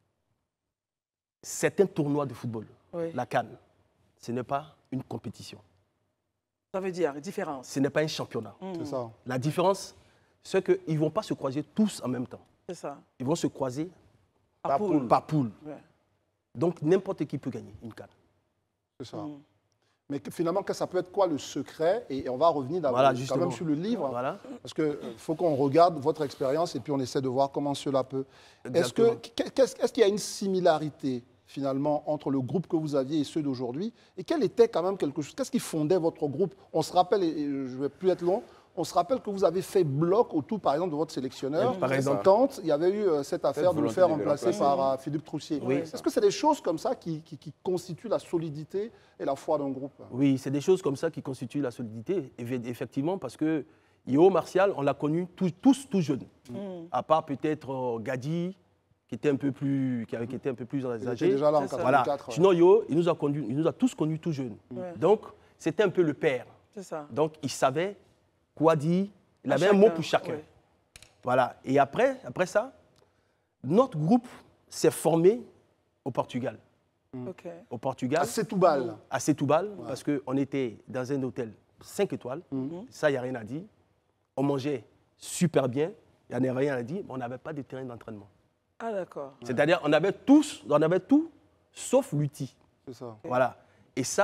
C'est un tournoi de football, oui. la CAN. Ce n'est pas une compétition. Ça veut dire différence. Ce n'est pas un championnat. Mmh. C'est ça. La différence, c'est qu'ils ne vont pas se croiser tous en même temps. C'est ça. Ils vont se croiser par, par poule. poule. Par poule. Ouais. Donc, n'importe qui peut gagner une CAN. C'est ça. Mmh. Mais que, finalement, que ça peut être quoi le secret? Et on va revenir voilà, quand même sur le livre. Voilà. Parce qu'il euh, faut qu'on regarde votre expérience et puis on essaie de voir comment cela peut. Est-ce que, qu'est-ce, est-ce qu'il y a une similarité finalement, entre le groupe que vous aviez et ceux d'aujourd'hui? Et quel était quand même quelque chose? Qu'est-ce qui fondait votre groupe? On se rappelle, et je ne vais plus être long, on se rappelle que vous avez fait bloc autour, par exemple, de votre sélectionneur. Par exemple. Quand il y avait eu euh, cette affaire de le faire remplacer par euh, Philippe Troussier. Oui. Est-ce que c'est des choses comme ça qui, qui, qui constituent la solidité et la foi d'un groupe? Oui, c'est des choses comme ça qui constituent la solidité, effectivement, parce que Yeo Martial, on l'a connu tous, tous, tous jeunes. Mm. À part peut-être euh, Gadi, qui était un peu plus, qui avait été un peu plus âgé. Il était déjà là en quatre-vingt-quatre. Voilà. Ouais. Sinon, Yo, il nous a conduit, il nous a tous connus tout jeunes. Ouais. Donc, c'était un peu le père. C'est ça. Donc, il savait quoi dire. Il avait un mot pour chacun. Ouais. Voilà. Et après, après ça, notre groupe s'est formé au Portugal. Okay. Au Portugal. À Setúbal. À Setúbal, ouais. Parce qu'on était dans un hôtel cinq étoiles. Mm-hmm. Ça, il n'y a rien à dire. On mangeait super bien. Il n'y a rien à dire. Mais on n'avait pas de terrain d'entraînement. Ah, d'accord. C'est-à-dire, on avait tous, on avait tout, sauf l'outil. C'est ça. Voilà. Et ça,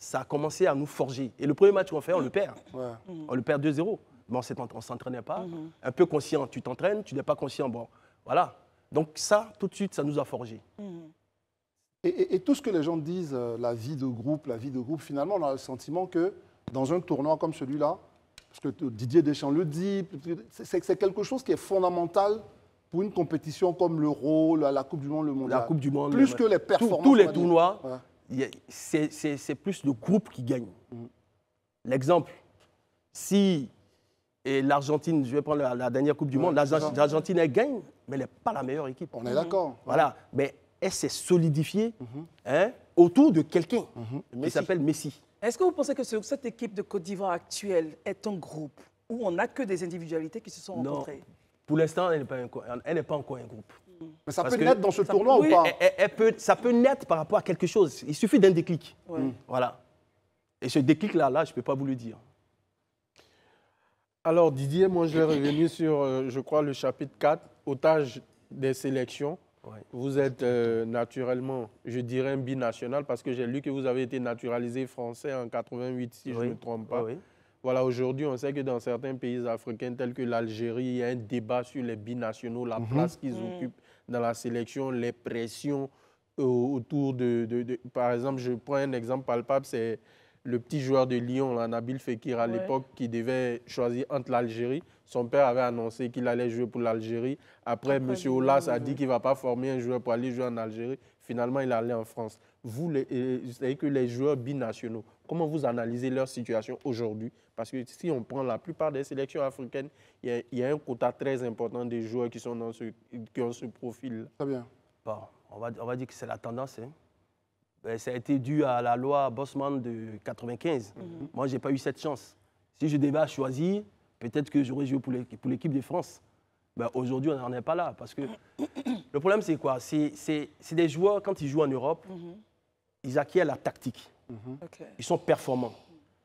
ça a commencé à nous forger. Et le premier match qu'on fait, on le perd. Ouais. On le perd deux zéro. Mais on ne s'entraînait pas. Mhm. Un peu conscient, tu t'entraînes, tu n'es pas conscient, bon, voilà. Donc ça, tout de suite, ça nous a forgé. Mhm. Et, et- et tout ce que les gens disent, euh, la vie de groupe, la vie de groupe, finalement, on a le sentiment que dans un tournoi comme celui-là, parce que Didier Deschamps le dit, c'est c'est quelque chose qui est fondamental pour une compétition comme l'Euro, la, la Coupe du Monde, le Mondial. La Coupe du Monde. Plus le- que les tous- performances. Tous les on va dire. tournois, Ouais. il y a- c'est c'est- c'est plus le groupe qui gagne. L'exemple, si et l'Argentine, je vais prendre la, la dernière Coupe du Ouais, Monde, c'est ça. l'Argentine l'Argentine, elle gagne, mais elle n'est pas la meilleure équipe. On est d'accord. Voilà, mais elle s'est solidifiée hein, autour de quelqu'un qui Messi. s'appelle Messi. Est-ce que vous pensez que ce- cette équipe de Côte d'Ivoire actuelle est un groupe où on n'a que des individualités qui se sont Non. rencontrées? Pour l'instant, elle n'est pas, un co- elle n'est pas encore un groupe. Mais ça Parce peut que- naître dans ce ça- tournoi oui, ou pas Elle- elle- elle peut- ça peut naître par rapport à quelque chose. Il suffit d'un déclic. Ouais. Voilà. Et ce déclic-là, là, je ne peux pas vous le dire. Alors Didier, moi je vais revenir sur, euh, je crois, le chapitre quatre, otage des sélections. Ouais. Vous êtes euh, naturellement, je dirais, un binational parce que j'ai lu que vous avez été naturalisé français en quatre-vingt-huit, si je Oui. ne me trompe pas. Oui, oui. Voilà, aujourd'hui, on sait que dans certains pays africains tels que l'Algérie, il y a un débat sur les binationaux, la place qu'ils occupent dans la sélection, les pressions euh, autour de, de- de- Par exemple, je prends un exemple palpable, c'est le petit joueur de Lyon, là, Nabil Fekir, à Ouais. l'époque, qui devait choisir entre l'Algérie. Son père avait annoncé qu'il allait jouer pour l'Algérie. Après, Après, M. il- Olas a dit qu'il ne va pas former un joueur pour aller jouer en Algérie. Finalement, il est allé en France. Vous, les- euh, vous savez que les joueurs binationaux, comment vous analysez leur situation aujourd'hui? Parce que si on prend la plupart des sélections africaines, il y a, il y a un quota très important de joueurs qui, sont dans ce, qui ont ce profil. Très bien. Bon, on, va, on va dire que c'est la tendance. Hein. Ben, ça a été dû à la loi Bosman de quatre-vingt-quinze. Moi, je n'ai pas eu cette chance. Si je devais choisir, peut-être que j'aurais joué pour l'équipe pour l'équipe de France. Ben, aujourd'hui, on n'en est pas là. Parce que le problème, c'est quoi? C'est c'est- c'est des joueurs, quand ils jouent en Europe, ils acquièrent la tactique. Ok. Ils sont performants.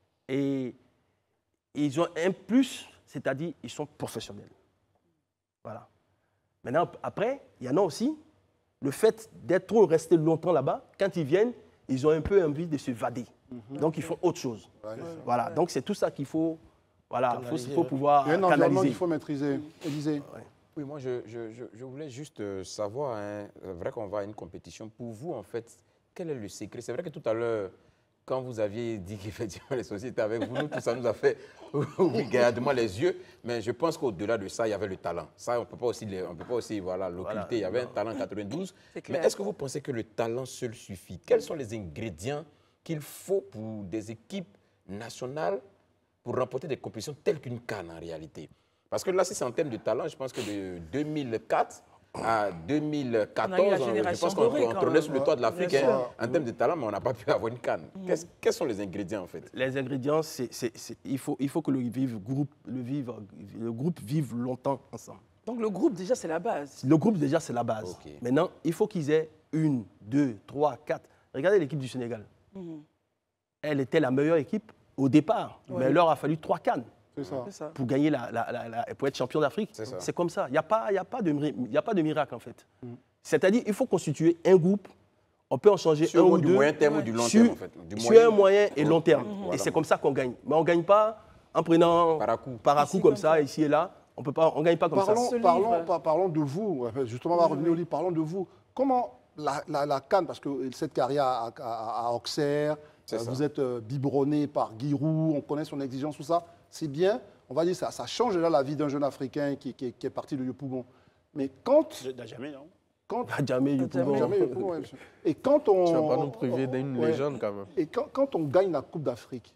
Et ils ont un plus, c'est-à-dire ils sont professionnels. Voilà. Maintenant, après, il y en a aussi, le fait d'être trop resté longtemps là-bas, quand ils viennent, ils ont un peu envie de se vader. Donc, ils font autre chose. Ouais. Voilà. Donc, c'est tout ça qu'il faut, voilà, faut, Canaliser, faut ouais. pouvoir Il y a un environnement canaliser. qu'il faut maîtriser. Élisée. Oui, moi, je, je- je- je voulais juste euh, savoir, hein, c'est vrai qu'on va à une compétition. Pour vous, en fait, quel est le secret? C'est vrai que tout à l'heure, quand vous aviez dit qu'effectivement les sociétés avec vous, nous, tout ça nous a fait regardez-moi les yeux. Mais je pense qu'au-delà de ça, il y avait le talent. Ça, on ne peut pas aussi, les- on peut pas aussi voilà, l'occulter. Voilà. Il y avait un talent en quatre-vingt-douze. C'est Mais clair. est-ce que vous pensez que le talent seul suffit? Quels sont les ingrédients qu'il faut pour des équipes nationales pour remporter des compétitions telles qu'une CAN en réalité? Parce que là, si c'est en termes de talent, je pense que de deux mille quatre à deux mille quatorze, On a eu la on- je génération pense qu'on dorée, on quand tournait même. sur le toit de l'Afrique Bien hein, sûr. en termes de talent, mais on n'a pas pu avoir une CAN. Qu'est-ce- Quels sont les ingrédients en fait? Les ingrédients, c'est, c'est- c'est- il, faut, il faut que le, vive groupe, le, vive, le groupe vive longtemps ensemble. Donc le groupe, déjà, c'est la base. Le groupe, déjà, c'est la base. Ok. Maintenant, il faut qu'ils aient une, deux, trois, quatre. Regardez l'équipe du Sénégal. Mhm. Elle était la meilleure équipe au départ, Ouais. mais il leur a fallu trois cannes C'est ça. C'est ça. pour gagner la, la- la- la- pour être champion d'Afrique. C'est ça. C'est comme ça. Il n'y a, pas- il y a, pas de mi- il y a pas de miracle, en fait. C'est-à-dire il faut constituer un groupe. On peut en changer Sur un ou du deux. moyen terme ou du long sur, terme en fait? Du sur moyen- un moyen et long terme. Voilà. Et c'est comme ça qu'on gagne. Mais on ne gagne pas en prenant Par à coup. par à Ici, coup comme comme ça, ça. ici et là. On peut pas, on ne gagne pas comme Parlons, Ce parlons, livre. par- parlons de vous. Justement, on va revenir au livre. Parlons de vous. Comment la, la, la CAN, parce que cette carrière à, à- à Auxerre, C'est euh, ça. vous êtes euh, biberonné par Giroud, on connaît son exigence, tout ça. C'est bien. On va dire ça, ça change là la vie d'un jeune Africain qui, qui- qui est parti de Yopougon. Mais quand, Je- Jamais, non quand ça. Jamais, il Jamais. jamais Yopougon, ouais, monsieur. Et quand on, Tu ne vas pas on- nous priver d'une ouais. légende quand même. Et quand, quand on gagne la Coupe d'Afrique,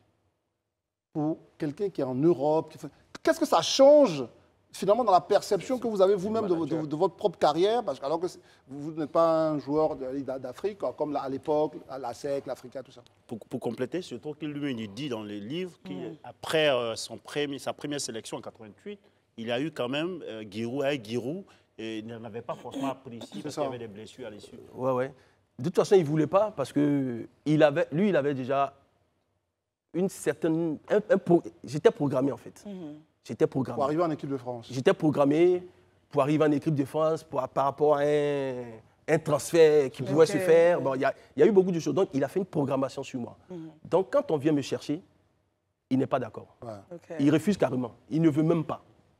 pour quelqu'un qui est en Europe, qui fait- qu'est-ce que ça change finalement dans la perception que vous avez vous-même de, de- de votre propre carrière? Parce que alors que c'est- vous, vous n'êtes pas un joueur de- d'Afrique, comme à l'époque, à la S E C, l'Africa, tout ça. pour, pour compléter, je trouve qu'il lui il dit dans les livres qu'après euh, son premier, sa première sélection en quatre-vingt-huit, il a eu quand même euh, Giroud avec Giroud et il n'en avait pas forcément appris ici parce ça. qu'il y avait des blessures à l'issue. Ouais, ouais. De toute façon, il ne voulait pas parce que il avait, lui, il avait déjà une certaine. un- un pro- J'étais programmé en fait. J'étais programmé. Pour arriver en équipe de France. J'étais programmé pour arriver en équipe de France pour, par rapport à un, un transfert qui pouvait Ok, se faire. ouais. Bon, il y, a- il y a eu beaucoup de choses. Donc, il a fait une programmation sur moi. Mhm. Donc, quand on vient me chercher, il n'est pas d'accord. Ok. Il refuse carrément. Il ne veut même pas.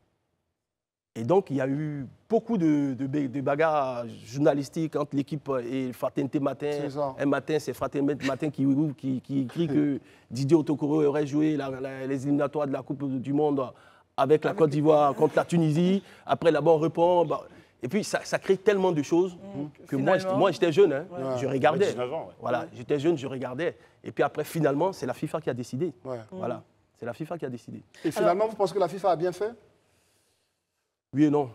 Et donc, il y a eu beaucoup de, de, de bagarres journalistiques entre l'équipe et Fraternité Matin. Un matin, c'est Fraternité Matin qui, qui, qui écrit que Didier Otokoro aurait joué la, la, les éliminatoires de la Coupe du Monde avec la avec Côte d'Ivoire contre la Tunisie. Après, là-bas, on répond. Bah, et puis, ça, ça crée tellement de choses mmh. que moi, moi, j'étais jeune. Hein, ouais. Je regardais. dix-neuf ans, ouais. Voilà, j'étais jeune, je regardais. Et puis après, finalement, c'est la FIFA qui a décidé. Ouais. Voilà, mmh. c'est la FIFA qui a décidé. Et finalement, Alors, vous pensez que la FIFA a bien fait? Oui et non.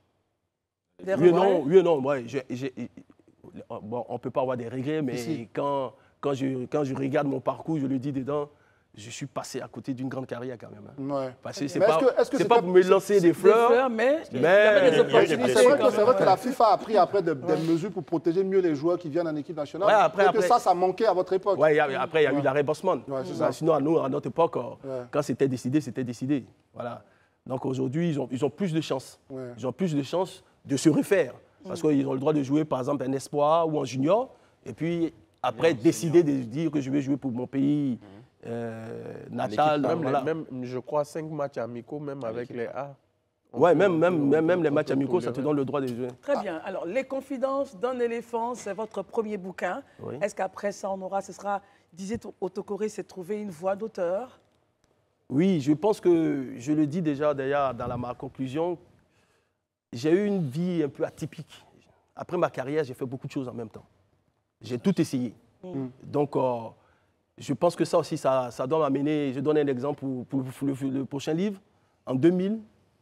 Oui et non, oui et non. Ouais, j'ai, j'ai, bon, on ne peut pas avoir des regrets, mais si. quand, quand, je, quand je regarde mon parcours, je le dis dedans, je suis passé à côté d'une grande carrière quand même. Hein. Ouais. Parce que c'est pas, est-ce que, est-ce que c'est pas pour me lancer des fleurs, des fleurs mais, mais, mais des opportunités. C'est vrai, que, c'est vrai que la FIFA a pris après de, ouais. des mesures pour protéger mieux les joueurs qui viennent en équipe nationale. Ouais, après, et que après, ça, ça manquait à votre époque. Ouais, après, il y a ouais. eu l'arrêt Bosman. Ouais, ouais. Sinon, à, nous, à notre époque, ouais. quand c'était décidé, c'était décidé. Voilà. Donc aujourd'hui, ils ont, ils ont plus de chances. Ouais. Ils ont plus de chances de se refaire. Parce mmh. qu'ils ont le droit de jouer, par exemple, en espoir ou en junior. Et puis, après, décider de dire que je vais jouer pour mon pays mmh. euh, natal. Même, voilà. les, même, je crois, cinq matchs amicaux, même avec les A. Oui, même, même, même, même les matchs amicaux, ça te donne le droit de jouer. Très bien. Alors, Les Confidences d'un éléphant, c'est votre premier bouquin. Oui. Est-ce qu'après ça, on aura, ce sera, Didier Otokoro s'est trouvé une voix d'auteur? Oui, je pense que, je le dis déjà d'ailleurs dans la, ma conclusion, j'ai eu une vie un peu atypique. Après ma carrière, j'ai fait beaucoup de choses en même temps. J'ai tout essayé. Mmh. Donc, euh, je pense que ça aussi, ça, ça doit m'amener. Je donne un exemple pour, pour, pour le, le prochain livre. En deux mille,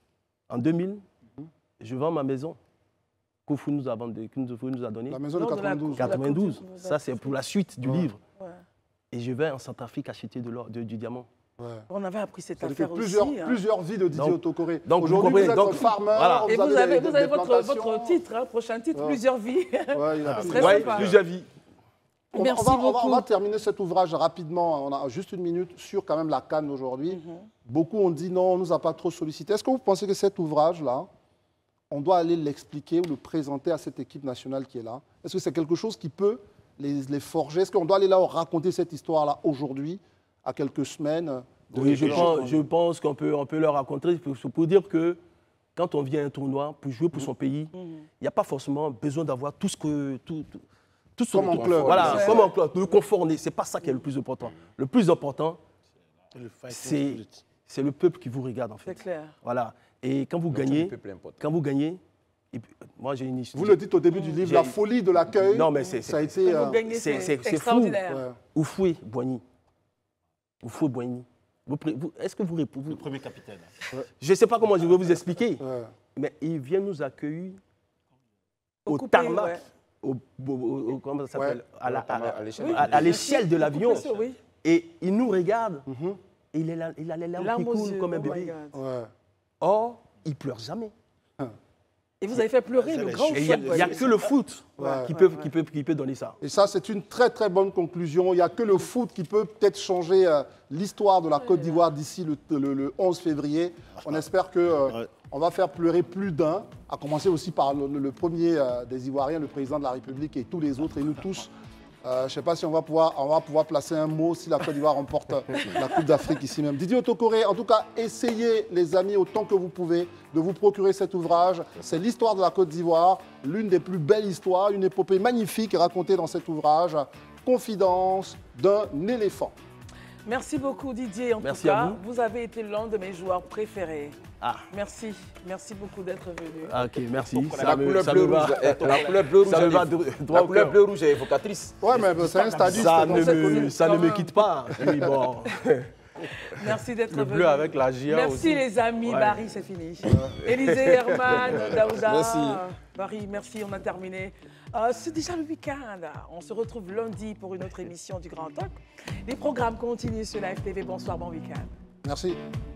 en deux mille mmh. je vends ma maison qu'Oufou nous, nous a donnée. La maison de quatre-vingt-douze. quatre-vingt-douze. Ça, c'est pour la suite du ouais. livre. Ouais. Et je vais en Centrafrique acheter de l'or, de, du diamant. Ouais. On avait appris cette affaire plusieurs, aussi. Hein. Plusieurs vies de Didier donc, Otokoro. Donc aujourd'hui, vous êtes donc, farmer. Voilà. Et vous, vous avez, des, vous avez des votre, votre titre, hein, prochain titre, ouais. plusieurs vies. Ouais, il a ouais, plusieurs vies. On, Merci on, va, beaucoup. On, va, on va terminer cet ouvrage rapidement. On a juste une minute sur quand même la CAN aujourd'hui. Mm-hmm. Beaucoup ont dit non, on ne nous a pas trop sollicité. Est-ce que vous pensez que cet ouvrage-là, on doit aller l'expliquer ou le présenter à cette équipe nationale qui est là? Est-ce que c'est quelque chose qui peut les, les forger? Est-ce qu'on doit aller là raconter cette histoire-là aujourd'hui, à quelques semaines? Oui, je pense, je pense qu'on peut, on peut leur raconter pour, pour dire que quand on vient à un tournoi pour jouer pour son pays, il mmh. n'y a pas forcément besoin d'avoir tout ce que... Tout, tout, tout ce comme en club. Voilà, ouais. comme en club. Le confort, ce n'est pas ça qui est le plus important. Le plus important, c'est le peuple qui vous regarde en fait. C'est clair. Voilà. Et quand vous Donc, gagnez, quand vous gagnez, et puis, moi j'ai une histoire. Vous le dites au début du livre, la folie de l'accueil. Non, mais c'est ça a été. Euh, c'est extraordinaire. Fou. Oufoué Boigny. Oufoué Boigny. Est-ce que vous répondez? Le premier capitaine. Je ne sais pas comment je vais vous expliquer, ouais. mais il vient nous accueillir au, au tarmac, ouais. au, au, au, comment ça s'appelle, ouais. à l'échelle de l'avion. Oui. Et il nous regarde, mm-hmm. et il, est là, il a les larmes qui coulent comme un bébé. Ouais. Or, il ne pleure jamais. Et vous avez fait pleurer le grand Il n'y a, a que le foot ouais, qui, ouais, peut, ouais. Qui, peut, qui peut donner ça. Et ça, c'est une très très bonne conclusion. Il n'y a que le foot qui peut peut-être changer euh, l'histoire de la Côte d'Ivoire d'ici le, le, le onze février. On espère qu'on euh, ouais. va faire pleurer plus d'un, à commencer aussi par le, le premier euh, des Ivoiriens, le président de la République et tous les autres, et nous tous. Euh, je ne sais pas si on va, pouvoir, on va pouvoir placer un mot si la Côte d'Ivoire remporte la Coupe d'Afrique ici même. Didier Otokoro, en tout cas, essayez, les amis, autant que vous pouvez, de vous procurer cet ouvrage. C'est l'histoire de la Côte d'Ivoire, l'une des plus belles histoires, une épopée magnifique racontée dans cet ouvrage, Confidence d'un éléphant. Merci beaucoup Didier. En Merci tout cas, à vous. vous avez été l'un de mes joueurs préférés. Ah. Merci. Merci beaucoup d'être venu. Ah, ok, merci. Ça la, me, couleur ça bleu me rouge, va, la couleur bleu rouge, ça me va la couleur bleu rouge est évocatrice. Ouais, mais c'est un stade. Ça, ne me, ça ne me quitte pas. Oui, bon. Merci d'être venu. Le bleu avec la G A Merci aussi. les amis. Ouais. Barry, c'est fini. Élisée, Herman, Daouda. Merci. Barry, merci, on a terminé. Euh, c'est déjà le week-end. On se retrouve lundi pour une autre émission du Grand Talk. Les programmes continuent sur la F T V. Bonsoir, bon week-end. Merci.